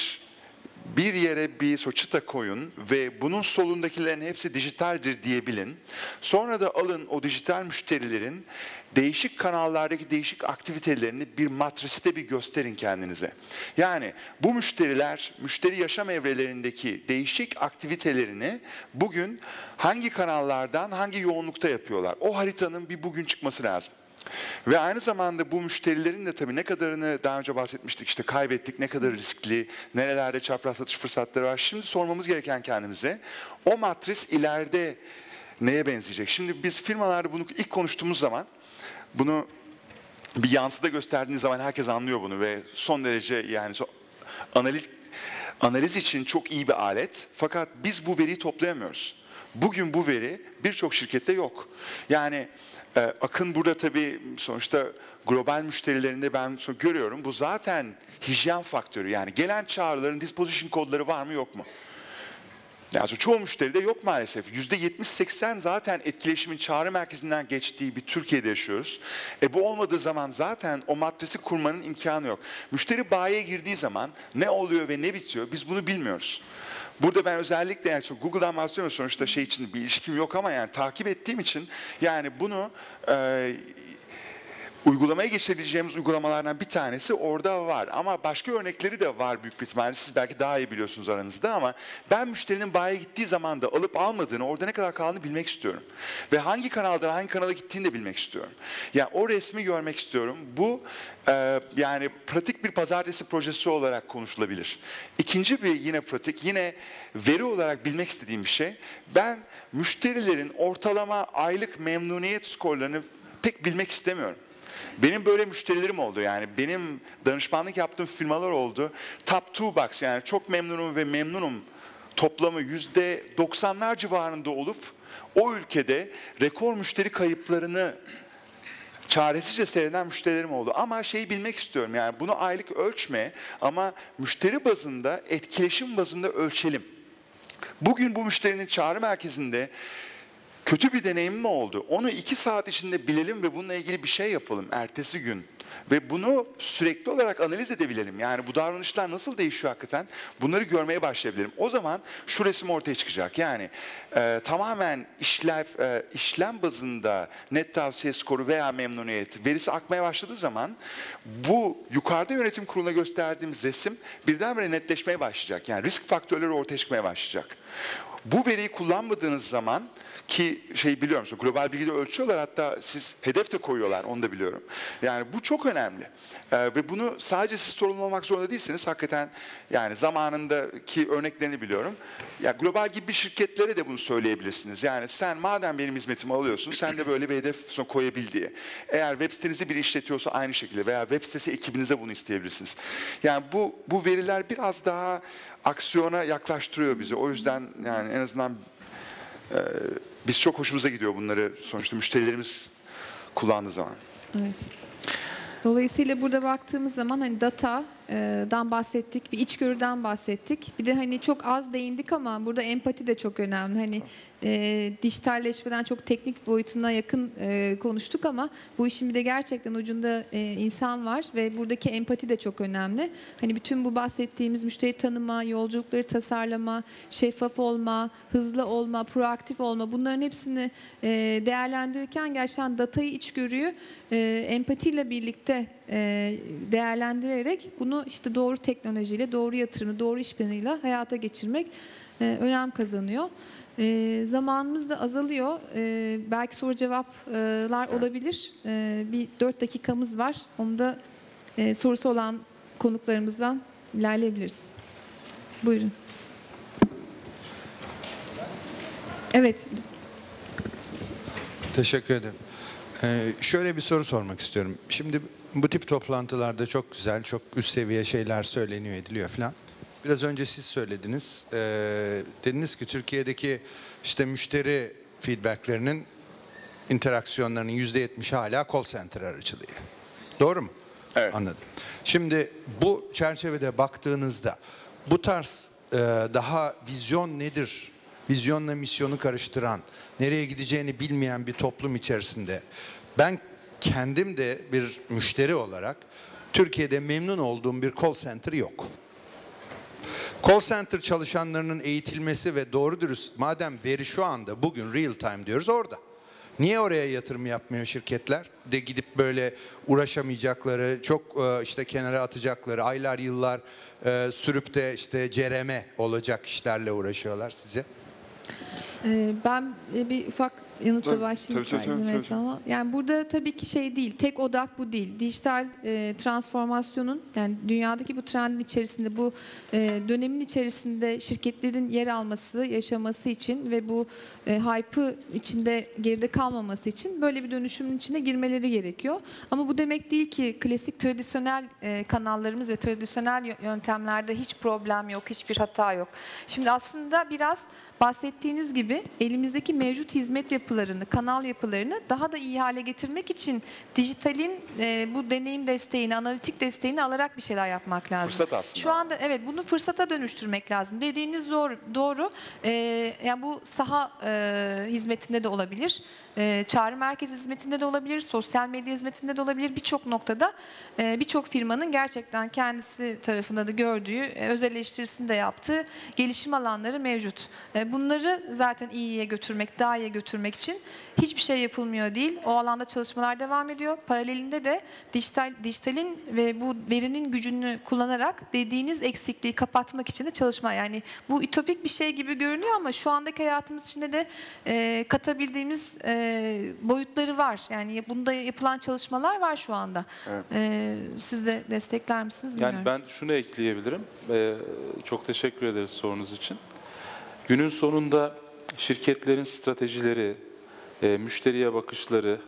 bir yere bir çıta koyun ve bunun solundakilerin hepsi dijitaldir diyebilin. Sonra da alın o dijital müşterilerin değişik kanallardaki değişik aktivitelerini bir matriste bir gösterin kendinize. Yani bu müşteriler, müşteri yaşam evrelerindeki değişik aktivitelerini bugün hangi kanallardan, hangi yoğunlukta yapıyorlar? O haritanın bir bugün çıkması lazım. Ve aynı zamanda bu müşterilerin de tabii ne kadarını daha önce bahsetmiştik işte kaybettik, ne kadar riskli, nerelerde çapraz satış fırsatları var. Şimdi sormamız gereken kendimize o matris ileride neye benzeyecek? Şimdi biz firmalarda bunu ilk konuştuğumuz zaman bunu bir yansıda gösterdiğiniz zaman herkes anlıyor bunu ve son derece yani analiz için çok iyi bir alet. Fakat biz bu veriyi toplayamıyoruz. Bugün bu veri birçok şirkette yok. Yani Akın burada tabii sonuçta global müşterilerinde ben görüyorum. Bu zaten hijyen faktörü. Yani gelen çağrıların disposition kodları var mı yok mu? Yani çoğu müşteride yok maalesef. %70-80 zaten etkileşimin çağrı merkezinden geçtiği bir Türkiye'de yaşıyoruz. Bu olmadığı zaman zaten o matrisi kurmanın imkanı yok. Müşteri bayiye girdiği zaman ne oluyor ve ne bitiyor biz bunu bilmiyoruz. Burada ben özellikle yani Google'dan bahsediyorum sonuçta şey için bir ilişkim yok ama yani takip ettiğim için yani bunu uygulamaya geçirebileceğimiz uygulamalardan bir tanesi orada var. Ama başka örnekleri de var büyük bir ihtimalle. Siz belki daha iyi biliyorsunuz aranızda ama ben müşterinin bayiye gittiği zaman da alıp almadığını, orada ne kadar kaldığını bilmek istiyorum. Ve hangi kanaldan hangi kanala gittiğini de bilmek istiyorum. Yani o resmi görmek istiyorum. Bu yani pratik bir pazartesi projesi olarak konuşulabilir. İkinci bir yine pratik, yine veri olarak bilmek istediğim bir şey. Ben müşterilerin ortalama aylık memnuniyet skorlarını pek bilmek istemiyorum. Benim böyle müşterilerim oldu yani benim danışmanlık yaptığım firmalar oldu. Top 2 box yani çok memnunum ve memnunum toplamı %90'lar civarında olup o ülkede rekor müşteri kayıplarını çaresizce seyreden müşterilerim oldu. Ama şeyi bilmek istiyorum yani bunu aylık ölçme ama müşteri bazında etkileşim bazında ölçelim. Bugün bu müşterinin çağrı merkezinde kötü bir deneyim mi oldu? Onu 2 saat içinde bilelim ve bununla ilgili bir şey yapalım ertesi gün. Ve bunu sürekli olarak analiz edebilelim. Yani bu davranışlar nasıl değişiyor hakikaten? Bunları görmeye başlayabilirim. O zaman şu resim ortaya çıkacak. Yani tamamen işlem bazında net tavsiye skoru veya memnuniyet verisi akmaya başladığı zaman bu yukarıda yönetim kuruluna gösterdiğimiz resim birdenbire netleşmeye başlayacak. Yani risk faktörleri ortaya çıkmaya başlayacak. Bu veriyi kullanmadığınız zaman ki şey biliyor musun global bilgide ölçüyorlar hatta siz hedef de koyuyorlar onu da biliyorum. Yani bu çok önemli ve bunu sadece siz sorumlu olmak zorunda değilsiniz hakikaten yani zamanındaki örneklerini biliyorum. Ya global gibi şirketlere de bunu söyleyebilirsiniz. Yani sen madem benim hizmetimi alıyorsun sen de böyle bir hedef koyabil diye. Eğer web sitenizi biri işletiyorsa aynı şekilde veya web sitesi ekibinize bunu isteyebilirsiniz. Yani bu veriler biraz daha aksiyona yaklaştırıyor bizi. O yüzden yani en azından biz çok hoşumuza gidiyor bunları sonuçta müşterilerimiz kullandığı zaman. Evet. Dolayısıyla burada baktığımız zaman hani datadan bahsettik, bir içgörüden bahsettik. Bir de hani çok az değindik ama burada empati de çok önemli. Hani dijitalleşmeden çok teknik boyutuna yakın konuştuk ama bu işin bir de gerçekten ucunda insan var ve buradaki empati de çok önemli. Hani bütün bu bahsettiğimiz müşteri tanıma, yolculukları tasarlama, şeffaf olma, hızlı olma, proaktif olma bunların hepsini değerlendirirken gerçekten datayı, içgörüyü empatiyle birlikte değerlendirerek bunu işte doğru teknolojiyle, doğru yatırımı, doğru iş planıyla hayata geçirmek önem kazanıyor. Zamanımız da azalıyor. Belki soru cevaplar olabilir. Bir 4 dakikamız var. Onu da sorusu olan konuklarımızdan ilerleyebiliriz. Buyurun. Evet. Teşekkür ederim. Şöyle bir soru sormak istiyorum. Şimdi bu tip toplantılarda çok güzel, çok üst seviye şeyler söyleniyor, ediliyor falan. Biraz önce siz söylediniz. Dediniz ki Türkiye'deki işte müşteri feedbacklerinin, interaksiyonlarının %70'i hala call center aracılığıyla. Doğru mu? Evet. Anladım. Şimdi bu çerçevede baktığınızda bu tarz daha vizyon nedir? Vizyonla misyonu karıştıran, nereye gideceğini bilmeyen bir toplum içerisinde ben kendim de bir müşteri olarak Türkiye'de memnun olduğum bir call center yok. Call center çalışanlarının eğitilmesi ve doğru dürüst, madem veri şu anda bugün real time diyoruz orada. Niye oraya yatırım yapmıyor şirketler? De gidip böyle uğraşamayacakları, çok işte kenara atacakları, aylar yıllar sürüp de işte cereme olacak işlerle uğraşıyorlar size? Ben bir ufak yanıtla Tabii, başlayayım tabii, isterseniz tabii. mesela. Yani burada tabii ki şey değil, tek odak bu değil. Dijital transformasyonun, yani dünyadaki bu trendin içerisinde, bu dönemin içerisinde şirketlerin yer alması, yaşaması için ve bu hype'ı içinde geride kalmaması için böyle bir dönüşümün içine girmeleri gerekiyor. Ama bu demek değil ki klasik tradisyonel kanallarımız ve tradisyonel yöntemlerde hiç problem yok, hiçbir hata yok. Şimdi aslında biraz bahsettiğiniz gibi elimizdeki mevcut hizmet yapılarını, kanal yapılarını daha da iyi hale getirmek için dijitalin bu deneyim desteğini, analitik desteğini alarak bir şeyler yapmak lazım. Fırsat aslında. Şu anda evet, bunu fırsata dönüştürmek lazım. Dediğiniz doğru. Yani bu saha hizmetinde de olabilir. Çağrı merkezi hizmetinde de olabilir, sosyal medya hizmetinde de olabilir. Birçok noktada birçok firmanın gerçekten kendisi tarafında da gördüğü, özel eleştirisini de yaptığı gelişim alanları mevcut. Bunları zaten iyiye götürmek, daha iyiye götürmek için hiçbir şey yapılmıyor değil. O alanda çalışmalar devam ediyor. Paralelinde de dijitalin ve bu verinin gücünü kullanarak dediğiniz eksikliği kapatmak için de çalışma. Yani bu ütopik bir şey gibi görünüyor ama şu andaki hayatımız içinde de katabildiğimiz boyutları var. Yani bunda yapılan çalışmalar var şu anda. Evet. Siz de destekler misiniz bilmiyorum. Yani ben şunu ekleyebilirim. Çok teşekkür ederiz sorunuz için. Günün sonunda şirketlerin stratejileri, müşteriye bakışları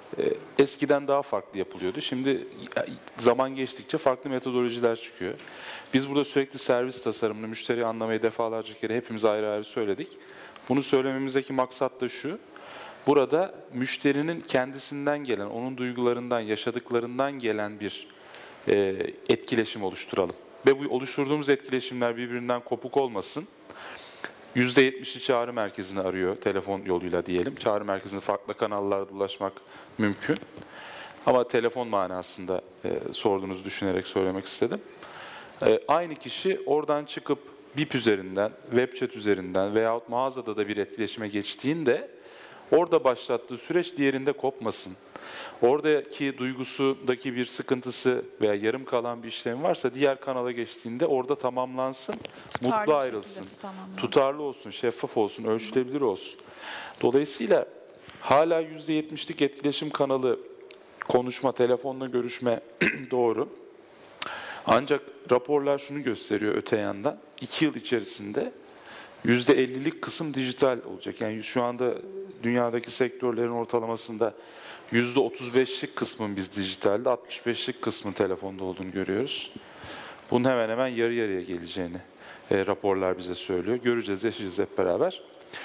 eskiden daha farklı yapılıyordu. Şimdi zaman geçtikçe farklı metodolojiler çıkıyor. Biz burada sürekli servis tasarımını, müşteriyi anlamayı defalarca kere hepimiz ayrı ayrı söyledik. Bunu söylememizdeki maksat da şu: burada müşterinin kendisinden gelen, onun duygularından, yaşadıklarından gelen bir etkileşim oluşturalım. Ve bu oluşturduğumuz etkileşimler birbirinden kopuk olmasın. %70'i çağrı merkezini arıyor telefon yoluyla diyelim. Çağrı merkezine farklı kanallarda ulaşmak mümkün. Ama telefon manasında sorduğunuzu düşünerek söylemek istedim. Aynı kişi oradan çıkıp BIP üzerinden, web chat üzerinden veyahut mağazada da bir etkileşime geçtiğinde orada başlattığı süreç diğerinde kopmasın. Oradaki duygusundaki bir sıkıntısı veya yarım kalan bir işlem varsa diğer kanala geçtiğinde orada tamamlansın, Tutarlı mutlu bir ayrılsın. şekilde tamamlansın. Tutarlı olsun, şeffaf olsun, ölçülebilir olsun. Dolayısıyla hala %70'lik etkileşim kanalı konuşma, telefonla görüşme doğru. Ancak raporlar şunu gösteriyor öte yandan. 2 yıl içerisinde %50'lik kısım dijital olacak. Yani şu anda dünyadaki sektörlerin ortalamasında %35'lik kısmın biz dijitalde, 65'lik kısmın telefonda olduğunu görüyoruz. Bunun hemen hemen yarı yarıya geleceğini raporlar bize söylüyor. Göreceğiz, yaşayacağız hep beraber.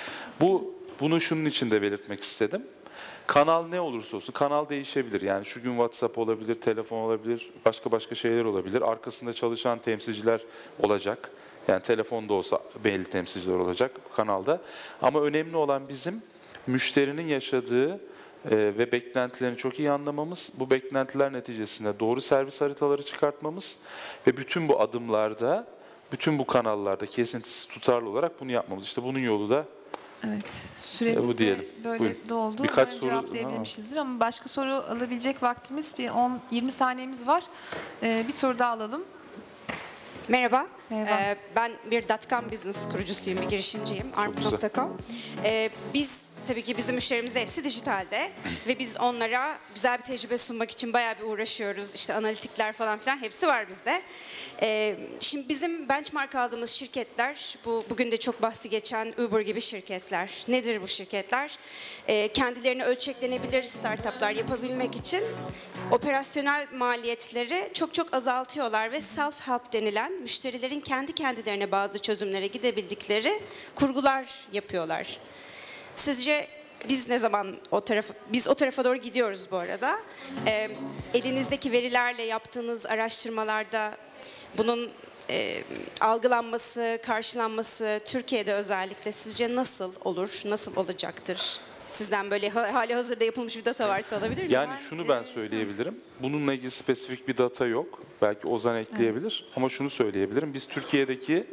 Bunu şunun için de belirtmek istedim. Kanal ne olursa olsun, kanal değişebilir. Yani şu gün WhatsApp olabilir, telefon olabilir, başka şeyler olabilir. Arkasında çalışan temsilciler olacak. Yani telefonda olsa belli temsilciler olacak bu kanalda. Ama önemli olan bizim müşterinin yaşadığı ve beklentilerini çok iyi anlamamız, bu beklentiler neticesinde doğru servis haritaları çıkartmamız ve bütün bu adımlarda, bütün bu kanallarda kesintisiz, tutarlı olarak bunu yapmamız. İşte bunun yolu da Evet, süremiz bu diyelim. böyle Buyurun. doldu. Birkaç Umarım soru- cevaplayabilmişizdir ama başka soru alabilecek vaktimiz bir 10-20 saniyemiz var. Bir soru daha alalım. Merhaba. Merhaba. Ben bir .com business kurucusuyum, bir girişimciyim. Arm.com. Biz tabii ki bizim müşterimiz de hepsi dijitalde ve biz onlara güzel bir tecrübe sunmak için bayağı bir uğraşıyoruz. İşte analitikler falan filan hepsi var bizde. Şimdi bizim benchmark aldığımız şirketler, bugün de çok bahsi geçen Uber gibi şirketler. Nedir bu şirketler? Kendilerini ölçeklenebilir startuplar yapabilmek için operasyonel maliyetleri çok çok azaltıyorlar ve self-help denilen müşterilerin kendi kendilerine bazı çözümlere gidebildikleri kurgular yapıyorlar. Sizce biz ne zaman biz o tarafa doğru gidiyoruz bu arada. Elinizdeki verilerle yaptığınız araştırmalarda bunun algılanması, karşılanması Türkiye'de özellikle sizce nasıl olur, nasıl olacaktır? Sizden böyle hali hazırda yapılmış bir data varsa alabilir miyim? Yani şunu ben söyleyebilirim. Bununla ilgili spesifik bir data yok. Belki Ozan ekleyebilir. Ama şunu söyleyebilirim. Biz Türkiye'deki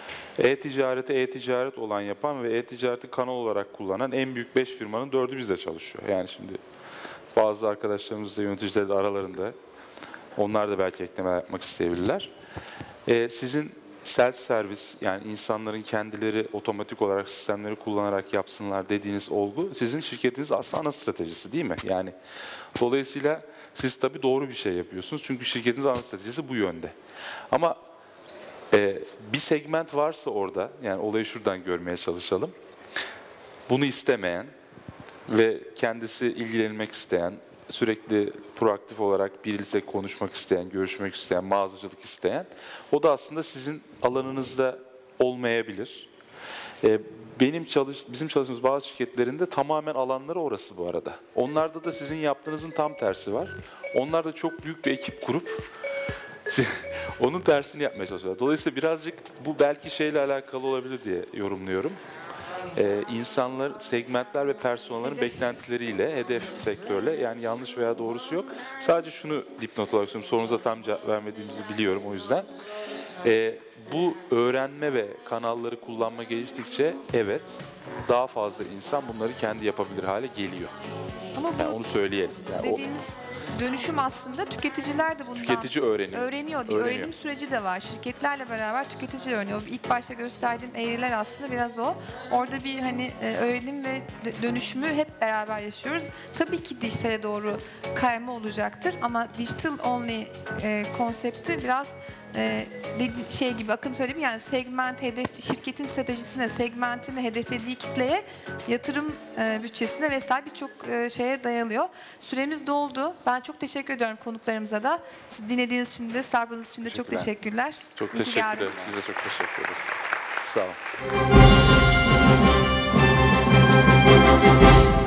e-ticaret olan yapan ve e-ticareti kanal olarak kullanan en büyük 5 firmanın 4'ü bizde çalışıyor. Yani şimdi bazı arkadaşlarımız da yöneticileri de aralarında. Onlar da belki ekleme yapmak isteyebilirler. Sizin self-servis, yani insanların kendileri otomatik olarak sistemleri kullanarak yapsınlar dediğiniz olgu sizin şirketiniz aslında ana stratejisi değil mi? Yani dolayısıyla siz tabii doğru bir şey yapıyorsunuz. Çünkü şirketinizin ana stratejisi bu yönde. Ama bir segment varsa orada, yani olayı şuradan görmeye çalışalım. Bunu istemeyen ve kendisi ilgilenmek isteyen, sürekli proaktif olarak birisiyle konuşmak isteyen, görüşmek isteyen, mağazacılık isteyen, o da aslında sizin alanınızda olmayabilir. Bizim çalıştığımız bazı şirketlerinde tamamen alanları orası bu arada. Onlarda da sizin yaptığınızın tam tersi var. Onlar da çok büyük bir ekip kurup onun tersini yapmaya çalışıyorlar. Dolayısıyla birazcık bu belki şeyle alakalı olabilir diye yorumluyorum. İnsanlar, segmentler ve personellerin beklentileriyle, hedef sektörle, yani yanlış veya doğrusu yok. Sadece şunu dipnot olarak söylüyorum, sorunuza tam cevap vermediğimizi biliyorum o yüzden. Bu öğrenme ve kanalları kullanma geliştikçe evet, daha fazla insan bunları kendi yapabilir hale geliyor. Ama bu Yani onu söyleyelim. Yani dediğiniz dönüşüm aslında tüketiciler de bundan tüketici öğreniyor. Bir öğrenim süreci de var. Şirketlerle beraber tüketici de öğreniyor. İlk başta gösterdiğim eğriler aslında biraz o. Orada bir öğrenim ve dönüşümü hep beraber yaşıyoruz. Tabii ki dijitale doğru kayma olacaktır ama digital only konsepti biraz şey gibi Akın söyledi, yani segment şirketin stratejisine, segmentine, hedeflediği kitleye, yatırım bütçesine vesaire birçok şeye dayalıyor. Süremiz doldu. Ben çok teşekkür ediyorum konuklarımıza da. Siz dinlediğiniz için de, sabrınız için de çok teşekkürler. Çok İyi ki teşekkür ederiz. geldiniz. Size çok teşekkür ederiz. Sağ olun.